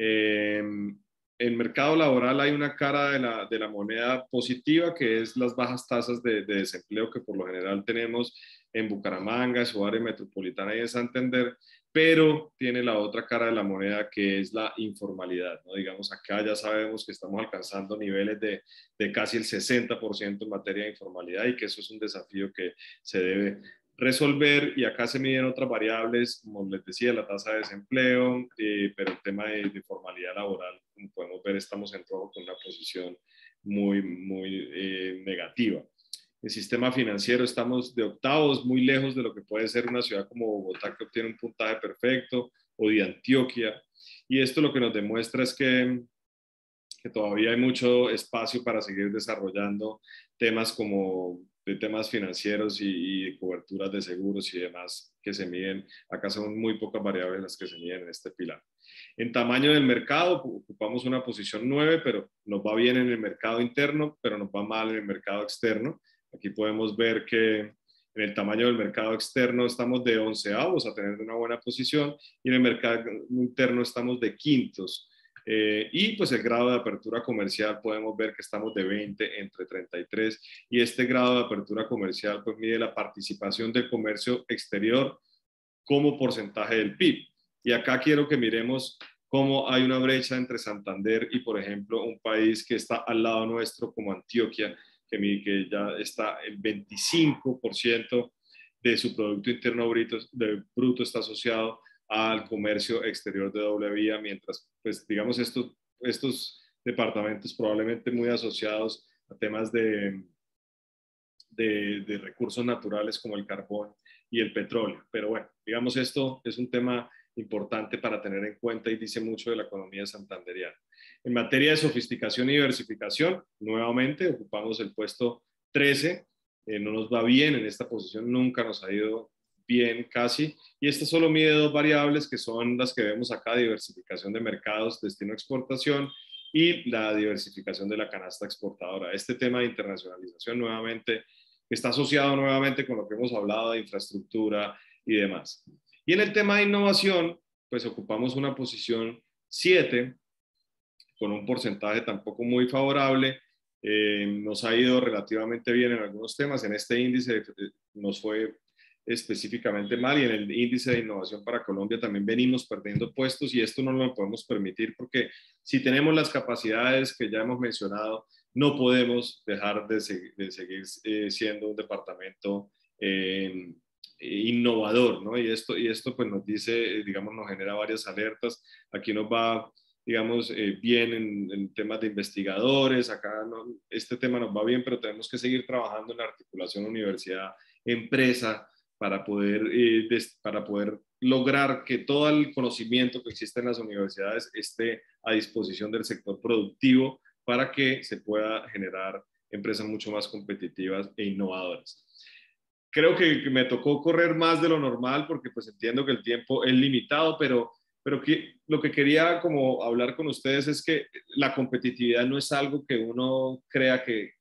En mercado laboral hay una cara de la moneda positiva, que es las bajas tasas de desempleo que por lo general tenemos en Bucaramanga, su área metropolitana y en Santander, pero tiene la otra cara de la moneda, que es la informalidad, ¿no? Digamos, acá ya sabemos que estamos alcanzando niveles de casi el 60% en materia de informalidad, y que eso es un desafío que se debe resolver. Y acá se miden otras variables, como les decía, la tasa de desempleo, pero el tema de formalidad laboral, como podemos ver, estamos en rojo con una posición muy negativa. El sistema financiero, estamos de octavos, muy lejos de lo que puede ser una ciudad como Bogotá, que obtiene un puntaje perfecto, o de Antioquia, y esto lo que nos demuestra es que todavía hay mucho espacio para seguir desarrollando temas como de temas financieros y coberturas de seguros y demás que se miden. Acá son muy pocas variables las que se miden en este pilar. En tamaño del mercado, ocupamos una posición 9, pero nos va bien en el mercado interno, pero nos va mal en el mercado externo. Aquí podemos ver que en el tamaño del mercado externo estamos de 11avos a tener una buena posición, y en el mercado interno estamos de quintos. Y pues el grado de apertura comercial, podemos ver que estamos de 20 entre 33, y este grado de apertura comercial pues mide la participación del comercio exterior como porcentaje del PIB. Y acá quiero que miremos cómo hay una brecha entre Santander y, por ejemplo, un país que está al lado nuestro como Antioquia, que ya está el 25% de su Producto Interno Bruto está asociado al comercio exterior de doble vía, mientras, pues, digamos, estos departamentos probablemente muy asociados a temas de recursos naturales como el carbón y el petróleo. Pero bueno, digamos, esto es un tema importante para tener en cuenta, y dice mucho de la economía santanderiana. En materia de sofisticación y diversificación, nuevamente ocupamos el puesto 13. No nos va bien en esta posición, nunca nos ha ido bien casi, y esta solo mide 2 variables, que son las que vemos acá: diversificación de mercados, destino exportación, y la diversificación de la canasta exportadora. Este tema de internacionalización nuevamente está asociado nuevamente con lo que hemos hablado de infraestructura y demás. Y en el tema de innovación, pues ocupamos una posición 7, con un porcentaje tampoco muy favorable. Nos ha ido relativamente bien en algunos temas. En este índice nos fue específicamente mal, y en el índice de innovación para Colombia también venimos perdiendo puestos, y esto no lo podemos permitir porque si tenemos las capacidades que ya hemos mencionado, no podemos dejar de seguir siendo un departamento innovador, ¿no? Y esto pues nos dice, digamos, nos genera varias alertas. Aquí nos va, digamos, bien en temas de investigadores, acá este tema nos va bien, pero tenemos que seguir trabajando en la articulación universidad-empresa para poder lograr que todo el conocimiento que existe en las universidades esté a disposición del sector productivo para que se pueda generar empresas mucho más competitivas e innovadoras. Creo que me tocó correr más de lo normal porque pues entiendo que el tiempo es limitado, pero lo que quería como hablar con ustedes es que la competitividad no es algo que uno crea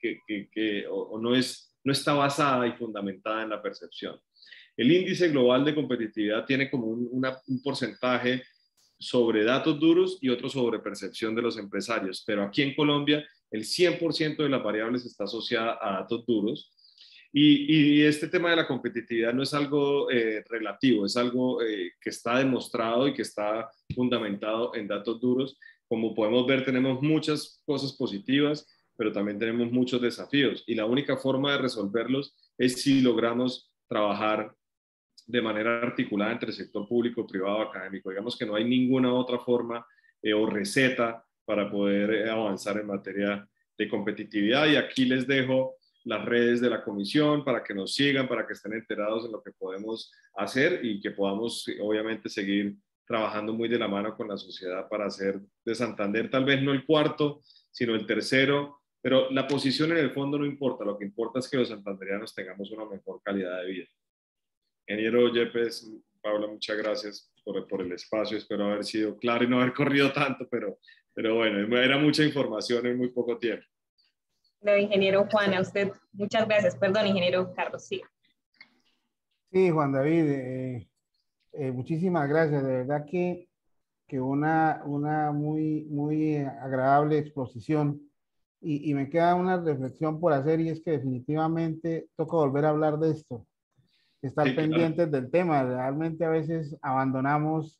o no está basada y fundamentada en la percepción. El índice global de competitividad tiene como un porcentaje sobre datos duros y otro sobre percepción de los empresarios, pero aquí en Colombia el 100% de las variables está asociada a datos duros. Y este tema de la competitividad no es algo relativo, es algo que está demostrado y que está fundamentado en datos duros. Como podemos ver, tenemos muchas cosas positivas, pero también tenemos muchos desafíos. Y la única forma de resolverlos es si logramos trabajar de manera articulada entre el sector público, privado, académico. Digamos que no hay ninguna otra forma o receta para poder avanzar en materia de competitividad. Y aquí les dejo las redes de la comisión para que nos sigan, para que estén enterados en lo que podemos hacer y que podamos obviamente seguir trabajando muy de la mano con la sociedad para hacer de Santander tal vez no el cuarto, sino el tercero, pero la posición en el fondo no importa, lo que importa es que los santanderianos tengamos una mejor calidad de vida. Ingeniero Yepes, Paula, muchas gracias por el espacio, espero haber sido claro y no haber corrido tanto, pero bueno, era mucha información en muy poco tiempo. No, ingeniero Juan, a usted muchas gracias. Perdón, ingeniero Carlos, sí. Sí, Juan David, muchísimas gracias. De verdad que una muy agradable exposición. Y me queda una reflexión por hacer, y es que definitivamente toca volver a hablar de esto, estar pendientes del tema. Realmente a veces abandonamos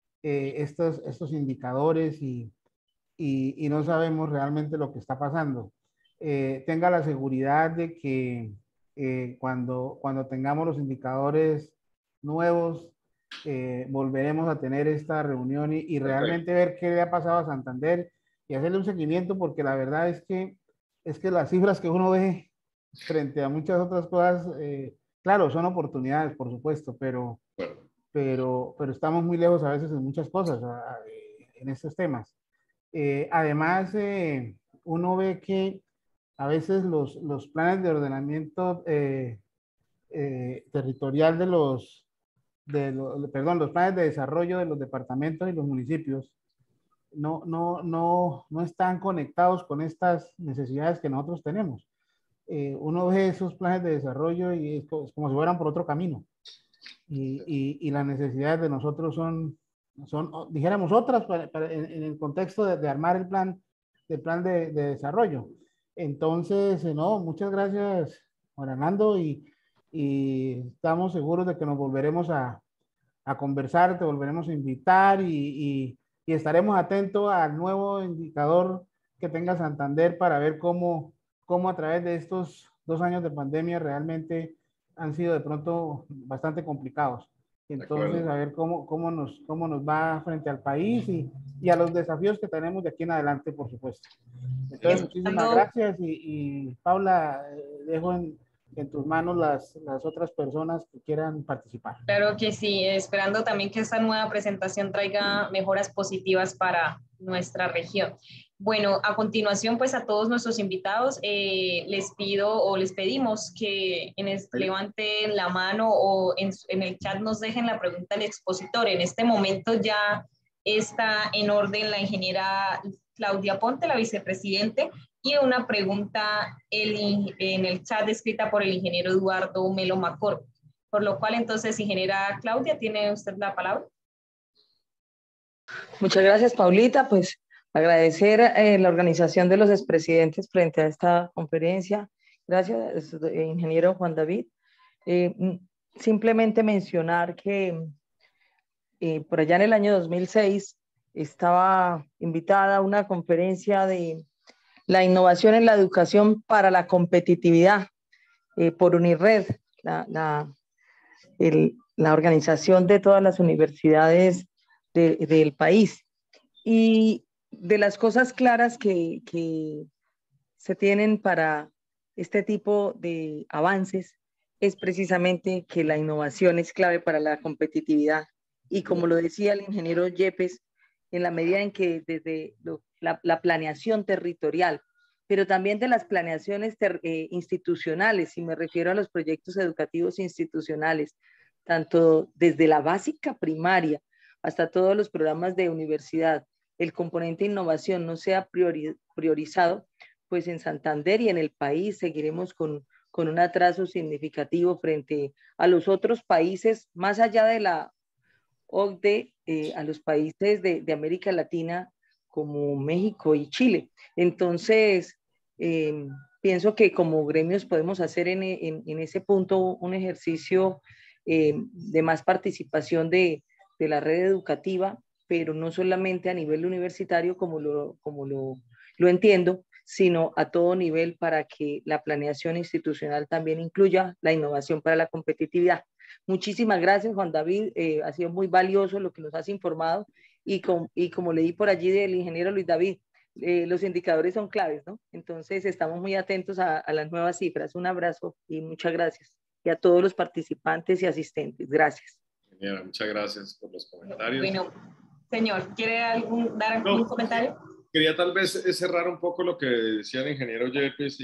estos indicadores y no sabemos realmente lo que está pasando. Tenga la seguridad de que cuando tengamos los indicadores nuevos, volveremos a tener esta reunión y realmente ver qué le ha pasado a Santander y hacerle un seguimiento, porque la verdad es que las cifras que uno ve frente a muchas otras cosas, claro, son oportunidades, por supuesto, pero estamos muy lejos a veces en muchas cosas, en estos temas. Además, uno ve que a veces los planes de ordenamiento territorial los planes de desarrollo de los departamentos y los municipios no están conectados con estas necesidades que nosotros tenemos. Uno ve esos planes de desarrollo y es como si fueran por otro camino. Y las necesidades de nosotros son dijéramos, otras en el contexto de armar el plan de desarrollo. Entonces, no, muchas gracias, Juan Armando, y estamos seguros de que nos volveremos a conversar, te volveremos a invitar y estaremos atentos al nuevo indicador que tenga Santander para ver cómo a través de estos 2 años de pandemia realmente han sido de pronto bastante complicados. Entonces, a ver cómo nos va frente al país y a los desafíos que tenemos de aquí en adelante, por supuesto. Entonces, muchísimas gracias y Paula, dejo en tus manos las otras personas que quieran participar. Claro que sí, esperando también que esta nueva presentación traiga mejoras positivas para nuestra región. Bueno, a continuación, pues a todos nuestros invitados les pedimos que levanten la mano o en el chat nos dejen la pregunta al expositor. En este momento ya está en orden la ingeniera Claudia Ponte, la vicepresidente, y una pregunta en el chat escrita por el ingeniero Eduardo Melo Macor. Por lo cual, entonces, ingeniera Claudia, ¿tiene usted la palabra? Muchas gracias, Paulita. Pues agradecer la organización de los expresidentes frente a esta conferencia. Gracias, ingeniero Juan David. simplemente mencionar que por allá en el año 2006 estaba invitada a una conferencia de la innovación en la educación para la competitividad por UNIRED, la organización de todas las universidades del país. Y de las cosas claras que se tienen para este tipo de avances es precisamente que la innovación es clave para la competitividad. Y como lo decía el ingeniero Yepes, en la medida en que desde la planeación territorial, pero también de las planeaciones institucionales, y me refiero a los proyectos educativos institucionales, tanto desde la básica primaria hasta todos los programas de universidad, el componente innovación no sea priorizado, pues en Santander y en el país seguiremos con un atraso significativo frente a los otros países, más allá de la OCDE, a los países de América Latina como México y Chile. Entonces, pienso que como gremios podemos hacer en ese punto un ejercicio de más participación de la red educativa, pero no solamente a nivel universitario como lo entiendo, sino a todo nivel para que la planeación institucional también incluya la innovación para la competitividad. Muchísimas gracias, Juan David. Ha sido muy valioso lo que nos has informado y como leí por allí del ingeniero Luis David, los indicadores son claves, ¿no? Entonces estamos muy atentos a las nuevas cifras. Un abrazo y muchas gracias. Y a todos los participantes y asistentes. Gracias. Señora, muchas gracias por los comentarios. Bueno, señor, ¿quiere dar algún comentario? Quería tal vez cerrar un poco lo que decía el ingeniero Yepes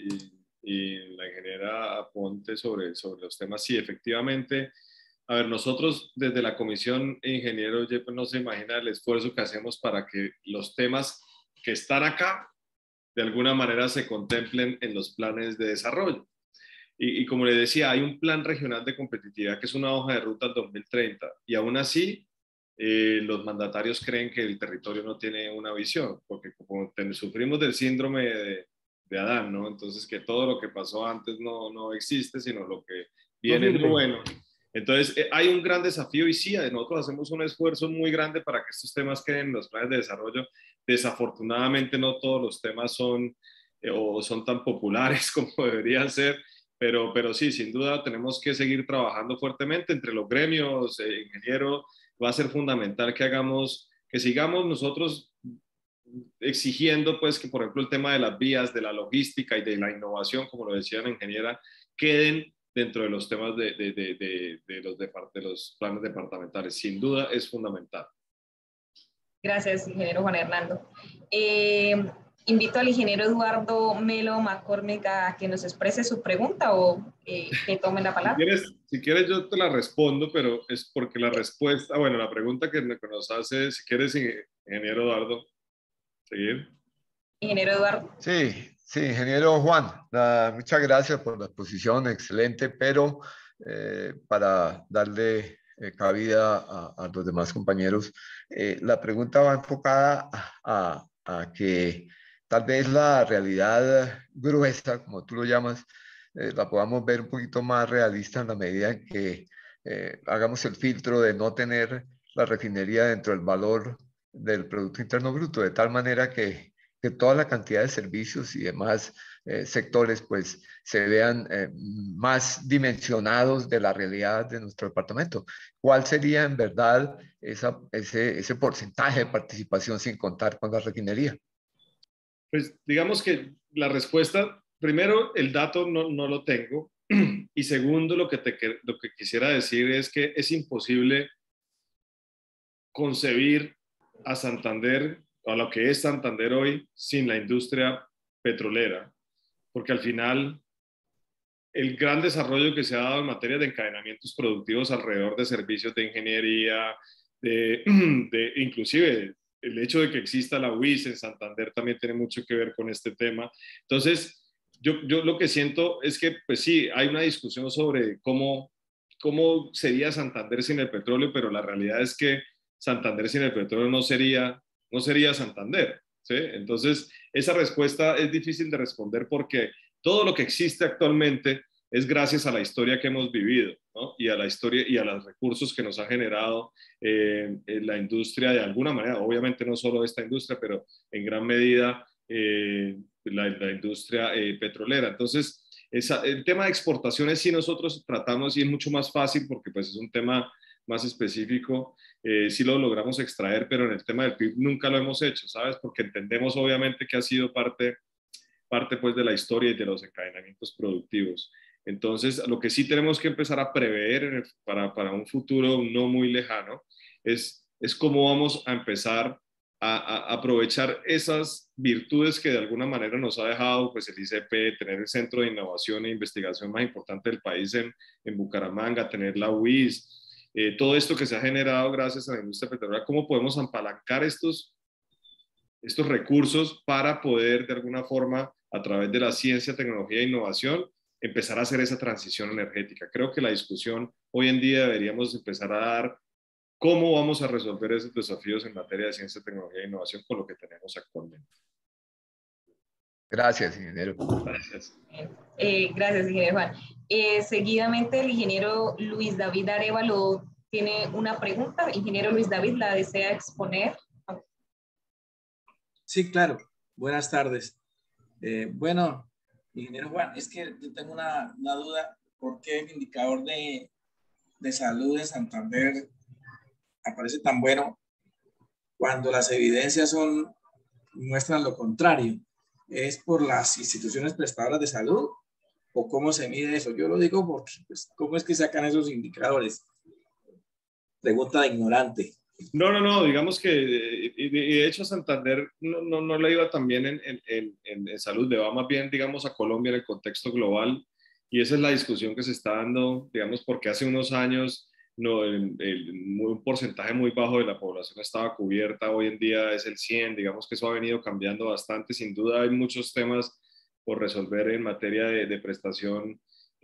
y la ingeniera Aponte sobre los temas. Sí, efectivamente, a ver, nosotros desde la comisión, ingeniero Yepes no se imagina el esfuerzo que hacemos para que los temas que están acá de alguna manera se contemplen en los planes de desarrollo. Y como le decía, hay un plan regional de competitividad que es una hoja de ruta al 2030 y aún así los mandatarios creen que el territorio no tiene una visión, porque como sufrimos del síndrome de Adán, ¿no? Entonces que todo lo que pasó antes no existe, sino lo que viene es lo bueno. Entonces hay un gran desafío y sí, nosotros hacemos un esfuerzo muy grande para que estos temas queden en los planes de desarrollo. Desafortunadamente no todos los temas son o son tan populares como deberían ser, pero sí, sin duda tenemos que seguir trabajando fuertemente entre los gremios, ingenieros. Va a ser fundamental que sigamos nosotros exigiendo, pues, que por ejemplo el tema de las vías, de la logística y de la innovación, como lo decía la ingeniera, queden dentro de los temas de los planes departamentales. Sin duda es fundamental. Gracias, ingeniero Juan Hernando. Invito al ingeniero Eduardo Melo McCormick a que nos exprese su pregunta o que tome la palabra. Si quieres yo te la respondo, pero es porque la respuesta, bueno, la pregunta que nos hace, si quieres, ingeniero Eduardo, seguir. Ingeniero Eduardo. Sí, ingeniero Juan, muchas gracias por la exposición, excelente, pero para darle cabida a los demás compañeros, la pregunta va enfocada a que tal vez la realidad gruesa, como tú lo llamas, la podamos ver un poquito más realista en la medida en que hagamos el filtro de no tener la refinería dentro del valor del Producto Interno Bruto, de tal manera que toda la cantidad de servicios y demás sectores pues se vean más dimensionados de la realidad de nuestro departamento. ¿Cuál sería en verdad ese porcentaje de participación sin contar con la refinería? Pues digamos que la respuesta, primero, el dato no lo tengo, y segundo, lo que quisiera decir es que es imposible concebir a Santander, a lo que es Santander hoy, sin la industria petrolera, porque al final el gran desarrollo que se ha dado en materia de encadenamientos productivos alrededor de servicios de ingeniería, inclusive el hecho de que exista la UIS en Santander también tiene mucho que ver con este tema. Entonces, yo lo que siento es que, pues sí, hay una discusión sobre cómo sería Santander sin el petróleo, pero la realidad es que Santander sin el petróleo no sería Santander, ¿sí? Entonces, esa respuesta es difícil de responder porque todo lo que existe actualmente es gracias a la historia que hemos vivido. ¿no? Y a la historia y a los recursos que nos ha generado la industria de alguna manera, obviamente no solo esta industria, pero en gran medida la industria petrolera. Entonces, el tema de exportaciones sí nosotros tratamos y es mucho más fácil porque pues es un tema más específico, sí lo logramos extraer, pero en el tema del PIB nunca lo hemos hecho, ¿sabes? Porque entendemos obviamente que ha sido parte pues de la historia y de los encadenamientos productivos. Entonces, lo que sí tenemos que empezar a prever para un futuro no muy lejano es cómo vamos a empezar a aprovechar esas virtudes que de alguna manera nos ha dejado pues, el ICP, tener el centro de innovación e investigación más importante del país en Bucaramanga, tener la UIS, todo esto que se ha generado gracias a la industria petrolera, cómo podemos apalancar estos recursos para poder de alguna forma, a través de la ciencia, tecnología e innovación, empezar a hacer esa transición energética. Creo que la discusión hoy en día deberíamos empezar a dar cómo vamos a resolver esos desafíos en materia de ciencia, tecnología e innovación con lo que tenemos actualmente. Gracias, ingeniero. Gracias. Gracias, ingeniero Juan. Seguidamente, el ingeniero Luis David Arévalo tiene una pregunta. Ingeniero Luis David, ¿la desea exponer? Sí, claro. Buenas tardes. Bueno, ingeniero Juan, es que yo tengo una duda. ¿Por qué el indicador de salud de Santander aparece tan bueno cuando las evidencias muestran lo contrario? ¿Es por las instituciones prestadoras de salud o cómo se mide eso? Yo lo digo porque, pues, ¿cómo es que sacan esos indicadores? Pregunta de ignorante. No, digamos que, de hecho, Santander no le iba tan bien en salud, le va más bien, digamos, a Colombia en el contexto global, y esa es la discusión que se está dando, digamos, porque hace unos años un porcentaje muy bajo de la población estaba cubierta, hoy en día es el 100%, digamos que eso ha venido cambiando bastante, sin duda hay muchos temas por resolver en materia de prestación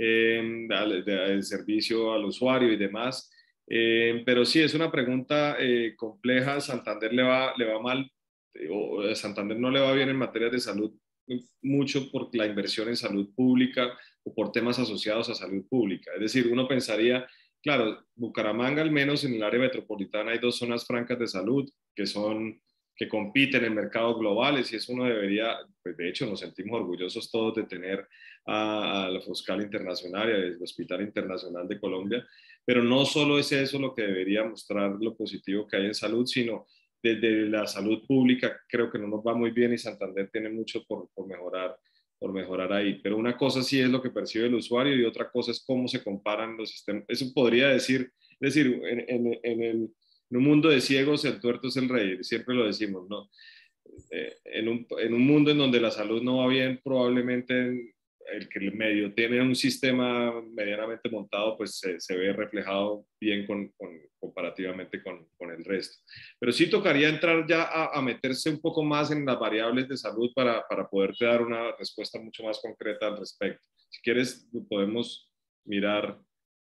del servicio al usuario y demás. Pero sí, es una pregunta compleja. Santander le va mal, o a Santander no le va bien en materia de salud, mucho por la inversión en salud pública o por temas asociados a salud pública. Es decir, uno pensaría, claro, Bucaramanga, al menos en el área metropolitana, hay 2 zonas francas de salud que compiten en mercados globales, y eso uno debería, pues de hecho nos sentimos orgullosos todos de tener a la Foscal Internacional y al Hospital Internacional de Colombia, pero no solo es eso lo que debería mostrar lo positivo que hay en salud, sino desde la salud pública creo que no nos va muy bien y Santander tiene mucho por mejorar ahí. Pero una cosa sí es lo que percibe el usuario y otra cosa es cómo se comparan los sistemas. Eso podría decir, en un mundo de ciegos el tuerto es el rey, siempre lo decimos, ¿no? En un mundo en donde la salud no va bien, probablemente el que el medio tiene un sistema medianamente montado, pues se ve reflejado bien comparativamente con el resto. Pero sí tocaría entrar ya a meterse un poco más en las variables de salud para poderte dar una respuesta mucho más concreta al respecto. Si quieres, podemos mirar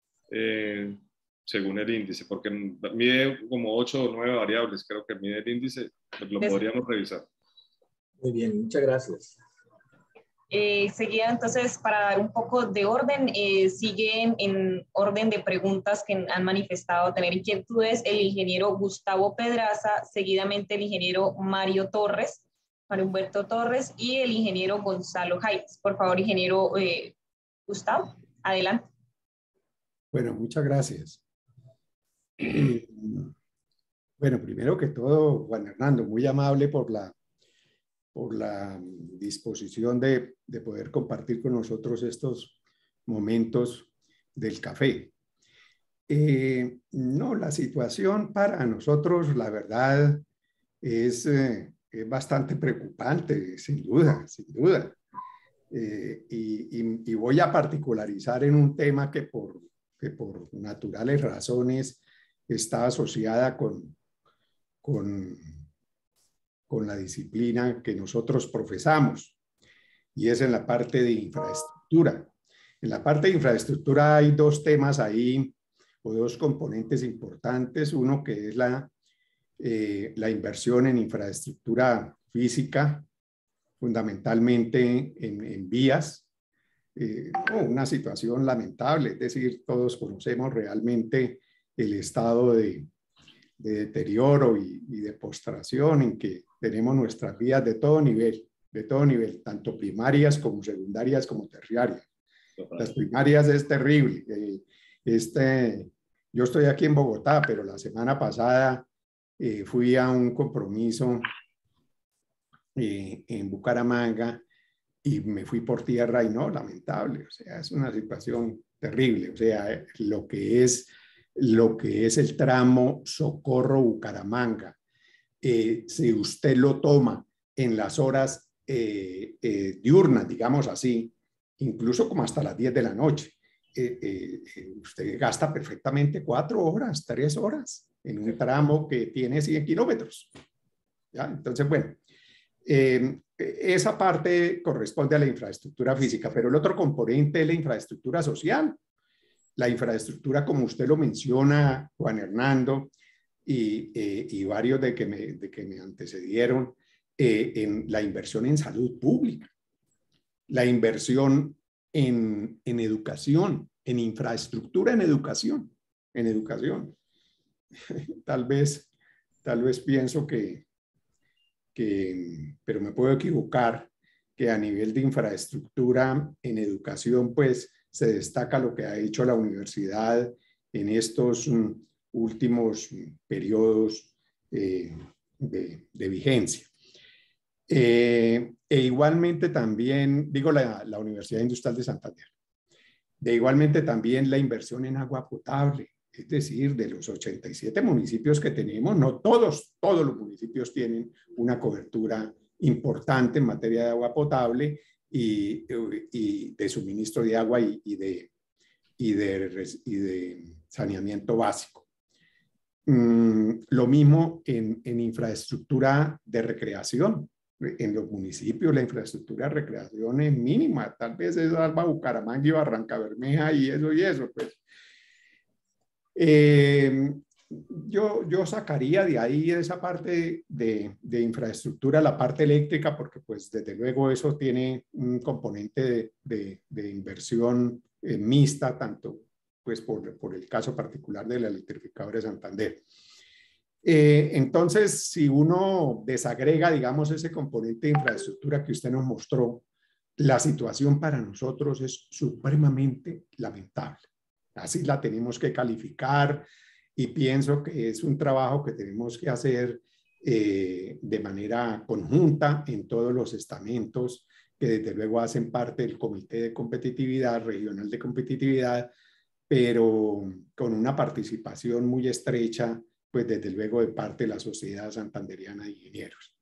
según el índice, porque mide como 8 o 9 variables, creo que mide el índice, lo podríamos revisar. Muy bien, muchas gracias. Seguida, entonces, para dar un poco de orden, siguen en orden de preguntas que han manifestado tener inquietudes el ingeniero Gustavo Pedraza, seguidamente el ingeniero Mario Humberto Torres y el ingeniero Gonzalo Jaimes. Por favor, ingeniero Gustavo, adelante. Bueno, muchas gracias. Bueno, primero que todo, Juan Hernando, muy amable por la disposición de poder compartir con nosotros estos momentos del café. No, la situación para nosotros, la verdad, es bastante preocupante, sin duda, sin duda. Y voy a particularizar en un tema que por naturales razones está asociada con la disciplina que nosotros profesamos, y es en la parte de infraestructura. En la parte de infraestructura hay 2 temas ahí, o 2 componentes importantes. Uno que es la inversión en infraestructura física, fundamentalmente en vías, una situación lamentable, es decir, todos conocemos realmente el estado de deterioro y de postración en que tenemos nuestras vías de todo nivel, tanto primarias como secundarias como terciarias. Las primarias es terrible. Yo estoy aquí en Bogotá, pero la semana pasada fui a un compromiso en Bucaramanga y me fui por tierra y no, lamentable, o sea, es una situación terrible, o sea, lo que es el tramo Socorro-Bucaramanga, si usted lo toma en las horas diurnas, digamos así, incluso como hasta las 10 de la noche, usted gasta perfectamente 4 horas, 3 horas en un tramo que tiene 100 kilómetros. ¿Ya? Entonces, bueno, esa parte corresponde a la infraestructura física, pero el otro componente es la infraestructura social. La infraestructura, como usted lo menciona, Juan Hernando, y varios de que me antecedieron, en la inversión en salud pública, la inversión en educación, en infraestructura en educación. Tal vez pienso pero me puedo equivocar, que a nivel de infraestructura en educación, pues se destaca lo que ha hecho la universidad en estos últimos periodos de vigencia. E igualmente también, digo, la Universidad Industrial de Santander, igualmente también la inversión en agua potable. Es decir, de los 87 municipios que tenemos, no todos los municipios tienen una cobertura importante en materia de agua potable y de suministro de agua y de saneamiento básico. Lo mismo en infraestructura de recreación. En los municipios la infraestructura de recreación es mínima, tal vez es Alba, Bucaramanga y Barranca Bermeja y eso, pues. Yo sacaría de ahí esa parte de infraestructura, la parte eléctrica, porque pues desde luego eso tiene un componente de inversión mixta, tanto pues por el caso particular de la electrificadora de Santander. Entonces, si uno desagrega, digamos, ese componente de infraestructura que usted nos mostró, la situación para nosotros es supremamente lamentable. Así la tenemos que calificar y pienso que es un trabajo que tenemos que hacer de manera conjunta en todos los estamentos que desde luego hacen parte del Comité de Competitividad, Regional de Competitividad, pero con una participación muy estrecha, pues desde luego de parte de la Sociedad Santanderiana de Ingenieros.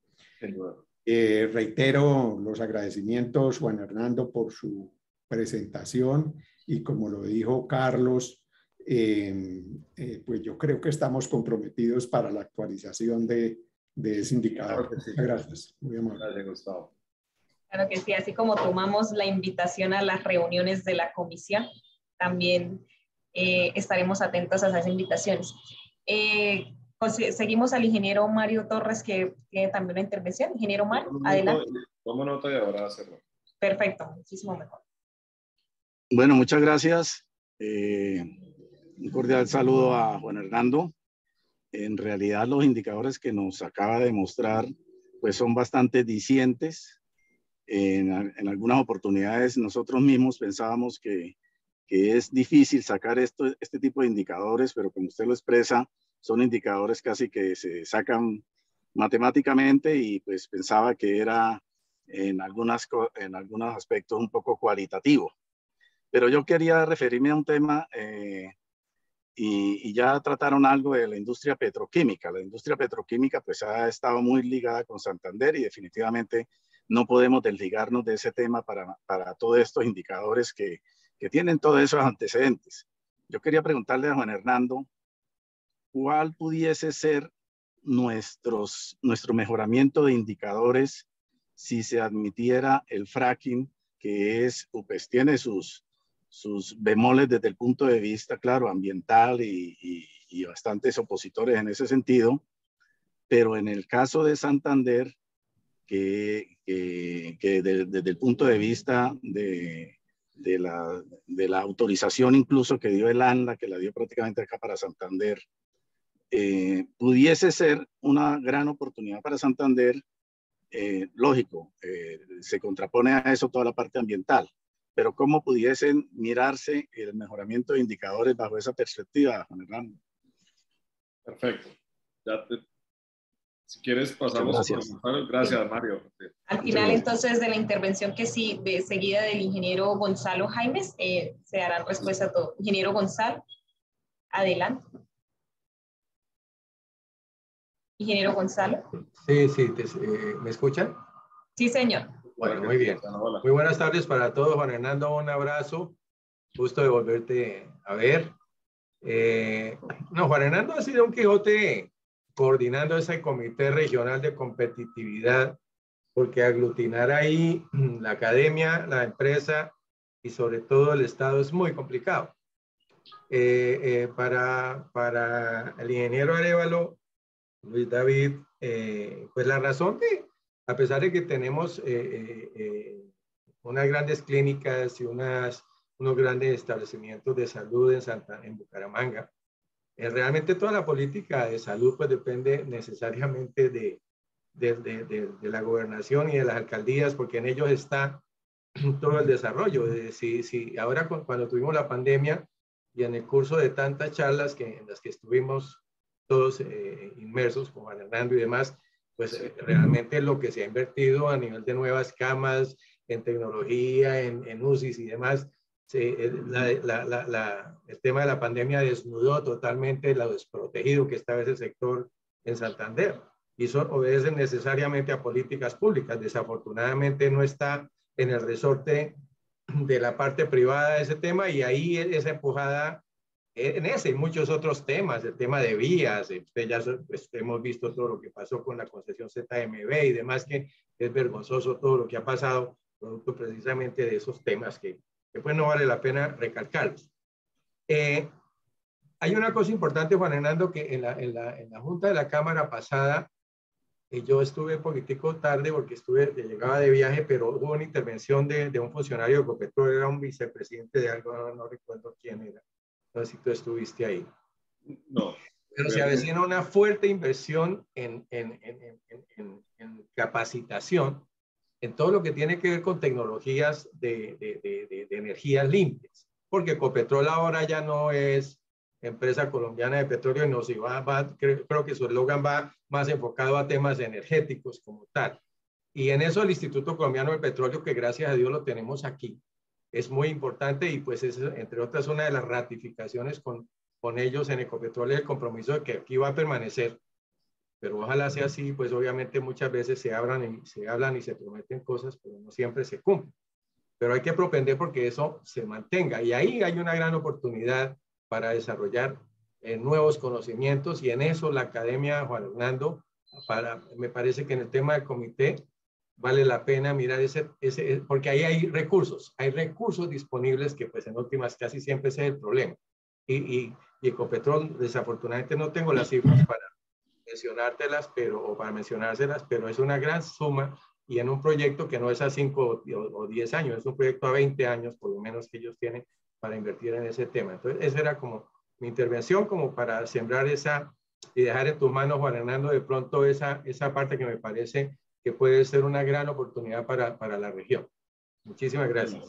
Reitero los agradecimientos, Juan Hernando, por su presentación. Y como lo dijo Carlos, pues yo creo que estamos comprometidos para la actualización de ese indicador. Claro que sí. Muchas gracias. Muy amable. Gracias, Gustavo. Claro que sí, así como tomamos la invitación a las reuniones de la comisión, también estaremos atentos a esas invitaciones. Seguimos al ingeniero Mario Torres, que tiene también una intervención. Ingeniero Mario, adelante. Tomo nota y ahora hacerlo. Perfecto, muchísimo mejor. Bueno, muchas gracias. Un cordial saludo a Juan Hernando. En realidad los indicadores que nos acaba de mostrar pues son bastante dicientes. En algunas oportunidades nosotros mismos pensábamos que es difícil sacar este tipo de indicadores, pero como usted lo expresa, son indicadores casi que se sacan matemáticamente y pues pensaba que era en algunos aspectos un poco cualitativo. Pero yo quería referirme a un tema y ya trataron algo de la industria petroquímica. La industria petroquímica pues ha estado muy ligada con Santander y definitivamente no podemos desligarnos de ese tema para todos estos indicadores que tienen todos esos antecedentes. Yo quería preguntarle a Juan Hernando, ¿cuál pudiese ser nuestro mejoramiento de indicadores si se admitiera el fracking, que pues tiene sus bemoles desde el punto de vista, claro, ambiental y bastantes opositores en ese sentido, pero en el caso de Santander, que desde el punto de vista de de la autorización incluso que dio el ANLA, que la dio prácticamente acá para Santander, pudiese ser una gran oportunidad para Santander. Lógico, se contrapone a eso toda la parte ambiental, pero ¿cómo pudiesen mirarse el mejoramiento de indicadores bajo esa perspectiva, Juan Hernando? Perfecto. Si quieres pasamos. Gracias. Gracias, Mario. Al final entonces de la intervención que sí, de seguida del ingeniero Gonzalo Jaimes, se darán respuesta a todo. Ingeniero Gonzalo, adelante. Ingeniero Gonzalo. Sí, ¿me escuchan? Sí, señor. Bueno, muy bien. Muy buenas tardes para todos. Juan Hernando, un abrazo. Gusto de volverte a ver. Juan Hernando ha sido un Quijote coordinando ese comité regional de competitividad, porque aglutinar ahí la academia, la empresa y sobre todo el Estado es muy complicado. Para el ingeniero Arévalo, Luis David, pues la razón que, a pesar de que tenemos unas grandes clínicas y unos grandes establecimientos de salud en Bucaramanga, realmente toda la política de salud pues depende necesariamente de la gobernación y de las alcaldías, porque en ellos está todo el desarrollo. Ahora cuando tuvimos la pandemia y en el curso de tantas charlas en las que estuvimos todos inmersos, como Hernando y demás, pues realmente lo que se ha invertido a nivel de nuevas camas, en tecnología, en UCIs y demás, el tema de la pandemia desnudó totalmente lo desprotegido que estaba ese sector en Santander. Y eso obedece necesariamente a políticas públicas. Desafortunadamente no está en el resorte de la parte privada de ese tema, y ahí esa empujada en ese y muchos otros temas, el tema de vías, ya pues, hemos visto todo lo que pasó con la concesión ZMB y demás, que es vergonzoso todo lo que ha pasado, producto precisamente de esos temas que pues no vale la pena recalcarlos. Hay una cosa importante, Juan Hernando, que en la Junta de la Cámara pasada, yo estuve un poquitico tarde porque llegaba de viaje, pero hubo una intervención de un funcionario de Ecopetrol, era un vicepresidente de algo, no recuerdo quién era. No sé si tú estuviste ahí. No. Pero se avecina una fuerte inversión en capacitación, en todo lo que tiene que ver con tecnologías de energías limpias, porque Ecopetrol ahora ya no es empresa colombiana de petróleo, no, si creo que su eslogan va más enfocado a temas energéticos como tal. Y en eso el Instituto Colombiano del Petróleo, que gracias a Dios lo tenemos aquí, es muy importante, y pues es, entre otras, una de las ratificaciones con ellos en Ecopetrol, el compromiso de que aquí va a permanecer. Pero ojalá sea así, pues obviamente muchas veces se hablan y se prometen cosas, pero no siempre se cumplen. Pero hay que propender porque eso se mantenga, y ahí hay una gran oportunidad para desarrollar nuevos conocimientos, y en eso la academia, Juan Hernando, me parece que en el tema del comité vale la pena mirar porque ahí hay recursos disponibles que pues en últimas casi siempre ese es el problema. Y Ecopetrol, desafortunadamente no tengo las cifras para mencionárselas, pero es una gran suma, y en un proyecto que no es a 5 o 10 años, es un proyecto a 20 años por lo menos que ellos tienen para invertir en ese tema. Entonces esa era como mi intervención, como para sembrar y dejar en tus manos, Juan Hernando, de pronto esa parte que me parece que puede ser una gran oportunidad para la región. Muchísimas gracias.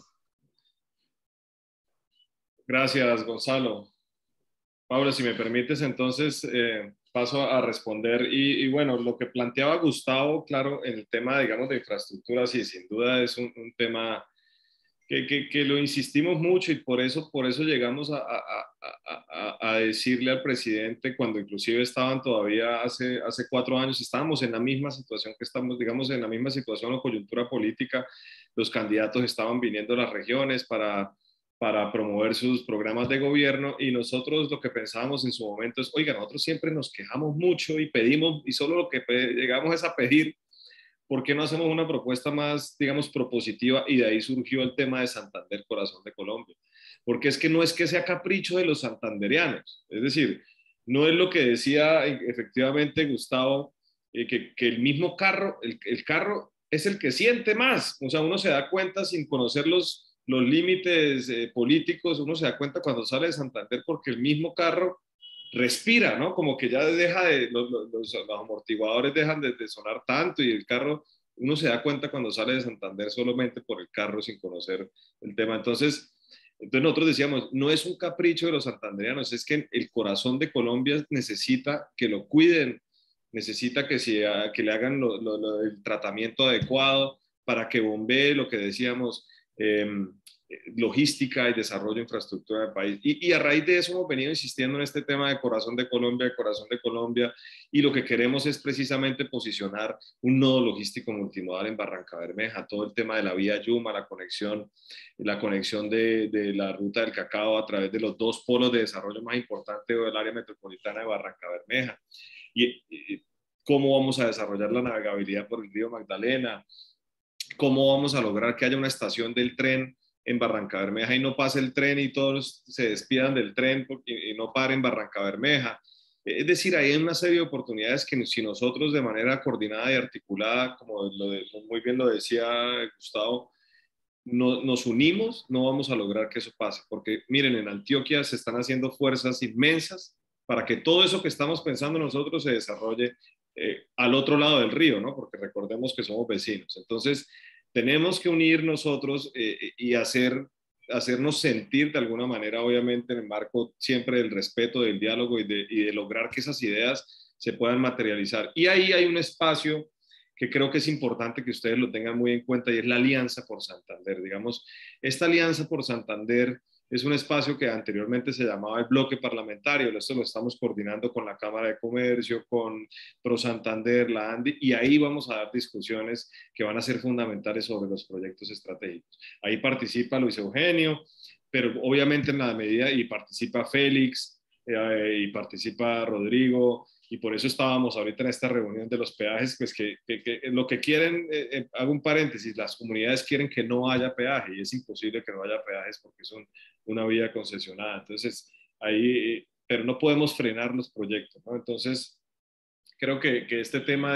Gracias, Gonzalo. Pablo, si me permites, entonces paso a responder. Y bueno, lo que planteaba Gustavo, claro, en el tema, digamos, de infraestructuras, y sin duda es un tema que lo insistimos mucho, y por eso llegamos a decirle al presidente, cuando inclusive estaban todavía hace 4 años, estábamos en la misma situación que estamos, digamos, en la misma situación o coyuntura política. Los candidatos estaban viniendo a las regiones para promover sus programas de gobierno, y nosotros lo que pensábamos en su momento es, oiga, nosotros siempre nos quejamos mucho y pedimos, y solo lo que llegamos es a pedir. ¿Por qué no hacemos una propuesta más, digamos, propositiva? Y de ahí surgió el tema de Santander, corazón de Colombia. Porque es que sea capricho de los santandereanos. Es decir, no es lo que decía efectivamente Gustavo, que el mismo carro, el carro es el que siente más. O sea, uno se da cuenta sin conocer los los límites políticos, uno se da cuenta cuando sale de Santander porque el mismo carro respira, ¿no? Como que ya deja de, los amortiguadores dejan de sonar tanto y el carro, uno se da cuenta cuando sale de Santander solamente por el carro sin conocer el tema. Entonces nosotros decíamos, no es un capricho de los santanderianos, es que el corazón de Colombia necesita que lo cuiden, necesita que que le hagan el tratamiento adecuado para que bombee lo que decíamos, logística y desarrollo de infraestructura del país. Y a raíz de eso hemos venido insistiendo en este tema de corazón de Colombia, y lo que queremos es precisamente posicionar un nodo logístico multimodal en Barranca Bermeja, todo el tema de la vía Yuma, la conexión de la ruta del cacao a través de los dos polos de desarrollo más importantes del área metropolitana de Barranca Bermeja. Y cómo vamos a desarrollar la navegabilidad por el río Magdalena, cómo vamos a lograr que haya una estación del tren en Barranca Bermeja y no pase el tren y todos se despidan del tren y no paren en Barranca Bermeja. Es decir, hay una serie de oportunidades que si nosotros de manera coordinada y articulada, como muy bien lo decía Gustavo, nos unimos, no vamos a lograr que eso pase. Porque miren, en Antioquia se están haciendo fuerzas inmensas para que todo eso que estamos pensando nosotros se desarrolle al otro lado del río, ¿no? Porque recordemos que somos vecinos. Entonces, tenemos que unir nosotros y hacernos sentir de alguna manera, obviamente, en el marco siempre del respeto, del diálogo y de lograr que esas ideas se puedan materializar. Y ahí hay un espacio que creo que es importante que ustedes lo tengan muy en cuenta y es la Alianza por Santander. Digamos, esta Alianza por Santander es un espacio que anteriormente se llamaba el bloque parlamentario. Esto lo estamos coordinando con la Cámara de Comercio, con Pro Santander, la ANDI, y ahí vamos a dar discusiones que van a ser fundamentales sobre los proyectos estratégicos. Ahí participa Luis Eugenio, pero obviamente en la medida, y participa Félix, y participa Rodrigo, y por eso estábamos ahorita en esta reunión de los peajes, pues que lo que quieren, hago un paréntesis, las comunidades quieren que no haya peaje, y es imposible que no haya peajes porque son una vía concesionada. Entonces, ahí, pero no podemos frenar los proyectos, ¿no? Entonces, creo que este tema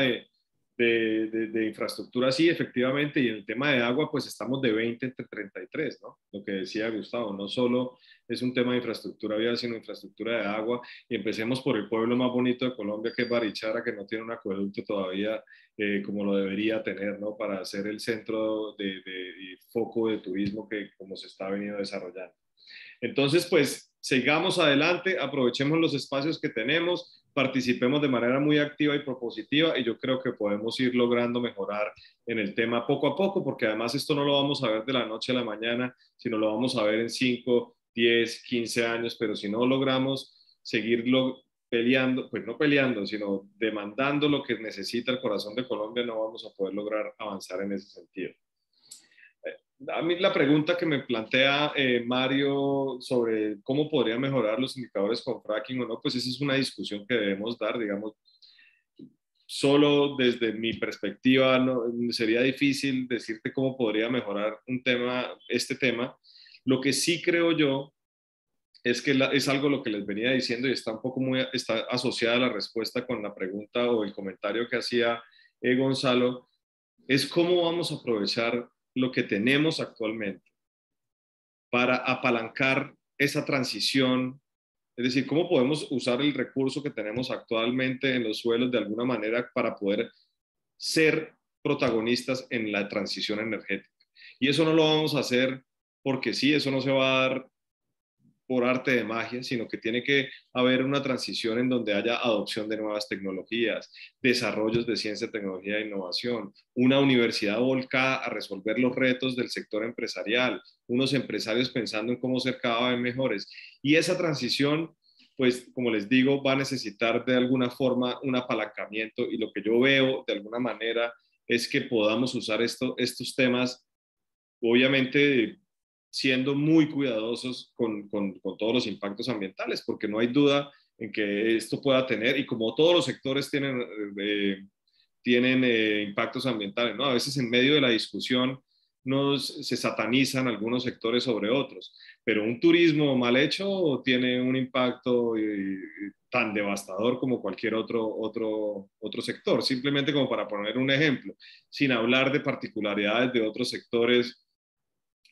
de infraestructura, sí, efectivamente, y en el tema de agua, pues estamos de 20 entre 33, ¿no? Lo que decía Gustavo, no solo es un tema de infraestructura vial, sino infraestructura de agua, y empecemos por el pueblo más bonito de Colombia, que es Barichara, que no tiene un acueducto todavía como lo debería tener, ¿no? Para ser el centro de foco de turismo que como se está venido desarrollando. Entonces, pues, sigamos adelante, aprovechemos los espacios que tenemos, participemos de manera muy activa y propositiva, y yo creo que podemos ir logrando mejorar en el tema poco a poco, porque además esto no lo vamos a ver de la noche a la mañana, sino lo vamos a ver en 5, 10, 15 años, pero si no logramos seguirlo peleando, pues no peleando, sino demandando lo que necesita el corazón de Colombia, no vamos a poder lograr avanzar en ese sentido. A mí la pregunta que me plantea Mario sobre cómo podría mejorar los indicadores con fracking o no, pues esa es una discusión que debemos dar, digamos. Solo desde mi perspectiva no, sería difícil decirte cómo podría mejorar este tema. Lo que sí creo yo es que es algo lo que les venía diciendo y está un poco está asociada a la respuesta con la pregunta o el comentario que hacía Gonzalo, es cómo vamos a aprovechar lo que tenemos actualmente para apalancar esa transición, es decir, cómo podemos usar el recurso que tenemos actualmente en los suelos de alguna manera para poder ser protagonistas en la transición energética. Y eso no lo vamos a hacer porque sí, eso no se va a dar por arte de magia, sino que tiene que haber una transición en donde haya adopción de nuevas tecnologías, desarrollos de ciencia, tecnología e innovación, una universidad volcada a resolver los retos del sector empresarial, unos empresarios pensando en cómo ser cada vez mejores. Y esa transición, pues como les digo, va a necesitar de alguna forma un apalancamiento, y lo que yo veo de alguna manera es que podamos usar estos temas, obviamente siendo muy cuidadosos con todos los impactos ambientales, porque no hay duda en que esto pueda tener, y como todos los sectores tienen impactos ambientales, ¿no? A veces en medio de la discusión se satanizan algunos sectores sobre otros, pero un turismo mal hecho tiene un impacto tan devastador como cualquier otro sector, simplemente como para poner un ejemplo, sin hablar de particularidades de otros sectores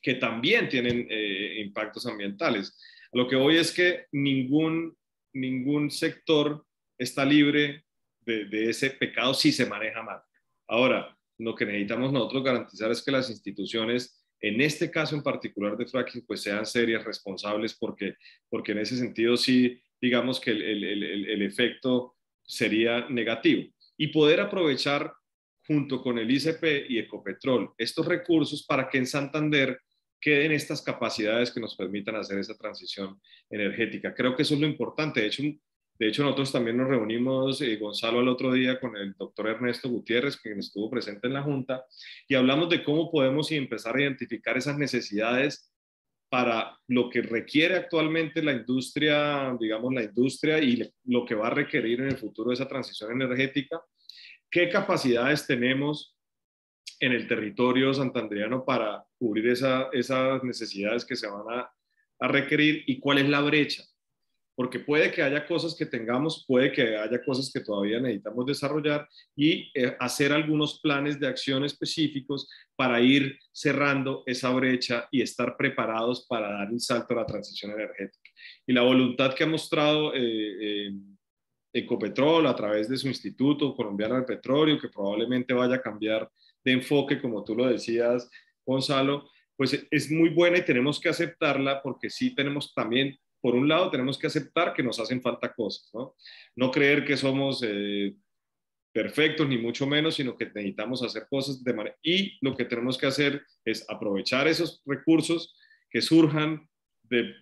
que también tienen impactos ambientales. Lo que voy es que ningún sector está libre de ese pecado si se maneja mal. Ahora, lo que necesitamos nosotros garantizar es que las instituciones, en este caso en particular de fracking, pues sean serias, responsables, porque en ese sentido sí, digamos que el efecto sería negativo. Y poder aprovechar junto con el ICP y Ecopetrol estos recursos para que en Santander queden estas capacidades que nos permitan hacer esa transición energética. Creo que eso es lo importante. De hecho nosotros también nos reunimos, Gonzalo, el otro día con el doctor Ernesto Gutiérrez, quien estuvo presente en la Junta, y hablamos de cómo podemos empezar a identificar esas necesidades para lo que requiere actualmente la industria, digamos, la industria y lo que va a requerir en el futuro esa transición energética. ¿Qué capacidades tenemos en el territorio santandereano para cubrir esas necesidades que se van a requerir y cuál es la brecha? Porque puede que haya cosas que tengamos, puede que haya cosas que todavía necesitamos desarrollar y hacer algunos planes de acción específicos para ir cerrando esa brecha y estar preparados para dar el salto a la transición energética. Y la voluntad que ha mostrado Ecopetrol a través de su Instituto Colombiano del Petróleo, que probablemente vaya a cambiar de enfoque, como tú lo decías, Gonzalo, pues es muy buena y tenemos que aceptarla porque sí tenemos también, por un lado, tenemos que aceptar que nos hacen falta cosas, ¿no? No creer que somos perfectos, ni mucho menos, sino que necesitamos hacer cosas de manera... Y lo que tenemos que hacer es aprovechar esos recursos que surjan de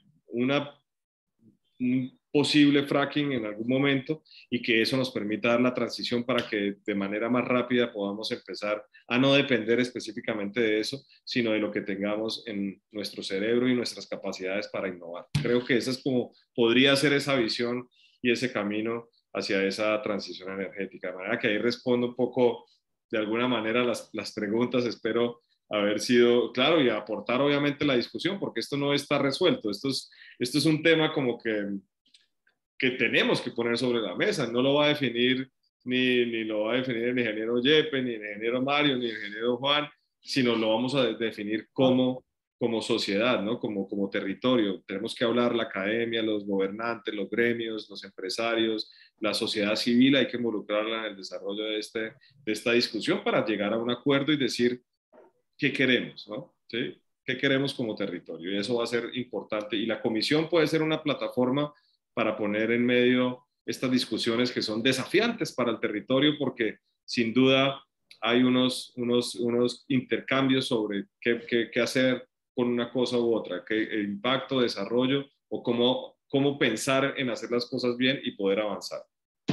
un posible fracking en algún momento y que eso nos permita dar la transición para que de manera más rápida podamos empezar a no depender específicamente de eso, sino de lo que tengamos en nuestro cerebro y nuestras capacidades para innovar. Creo que esa es como podría ser esa visión y ese camino hacia esa transición energética. De manera que ahí respondo un poco de alguna manera las preguntas, espero haber sido claro y aportar obviamente la discusión, porque esto no está resuelto, esto es un tema como que tenemos que poner sobre la mesa. No lo va a definir ni lo va a definir el ingeniero Yepe, ni el ingeniero Mario, ni el ingeniero Juan, sino lo vamos a definir como sociedad, ¿no? Como territorio. Tenemos que hablar la academia, los gobernantes, los gremios, los empresarios, la sociedad civil, hay que involucrarla en el desarrollo de esta discusión para llegar a un acuerdo y decir qué queremos, ¿no? ¿Sí? ¿Qué queremos como territorio? Y eso va a ser importante. Y la comisión puede ser una plataforma para poner en medio estas discusiones que son desafiantes para el territorio, porque sin duda hay unos intercambios sobre qué hacer con una cosa u otra, qué impacto, desarrollo o cómo pensar en hacer las cosas bien y poder avanzar.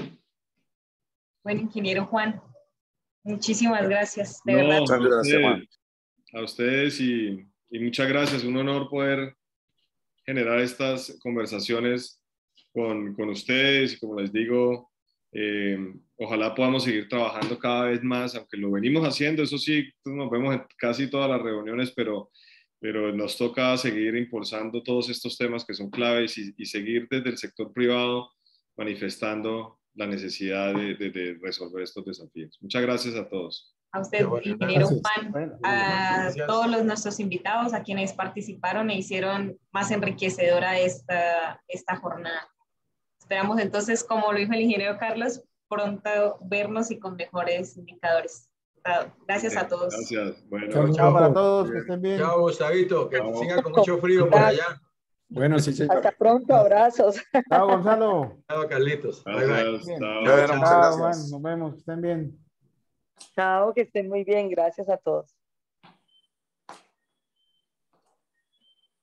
Bueno, ingeniero Juan, muchísimas gracias. De verdad. Muchas gracias, Juan. A ustedes y muchas gracias. Un honor poder generar estas conversaciones con ustedes y como les digo, ojalá podamos seguir trabajando cada vez más, aunque lo venimos haciendo, eso sí, nos vemos en casi todas las reuniones, pero nos toca seguir impulsando todos estos temas que son claves y seguir desde el sector privado manifestando la necesidad de resolver estos desafíos. Muchas gracias a todos. A usted, ingeniero Juan, a todos nuestros invitados, a quienes participaron e hicieron más enriquecedora esta jornada. Esperamos entonces, como lo dijo el ingeniero Carlos, pronto vernos y con mejores indicadores. Gracias a todos. Gracias. Bueno, chao para todos, que estén bien. Chao, Gustavito, que siga con mucho frío por allá. Bueno, sí, señor. Hasta pronto, abrazos. Chao, Gonzalo. Chao, Carlitos. Gracias. Bye, bye. Chao, Chao, Juan, nos vemos, que estén bien. Chao, que estén muy bien. Gracias a todos.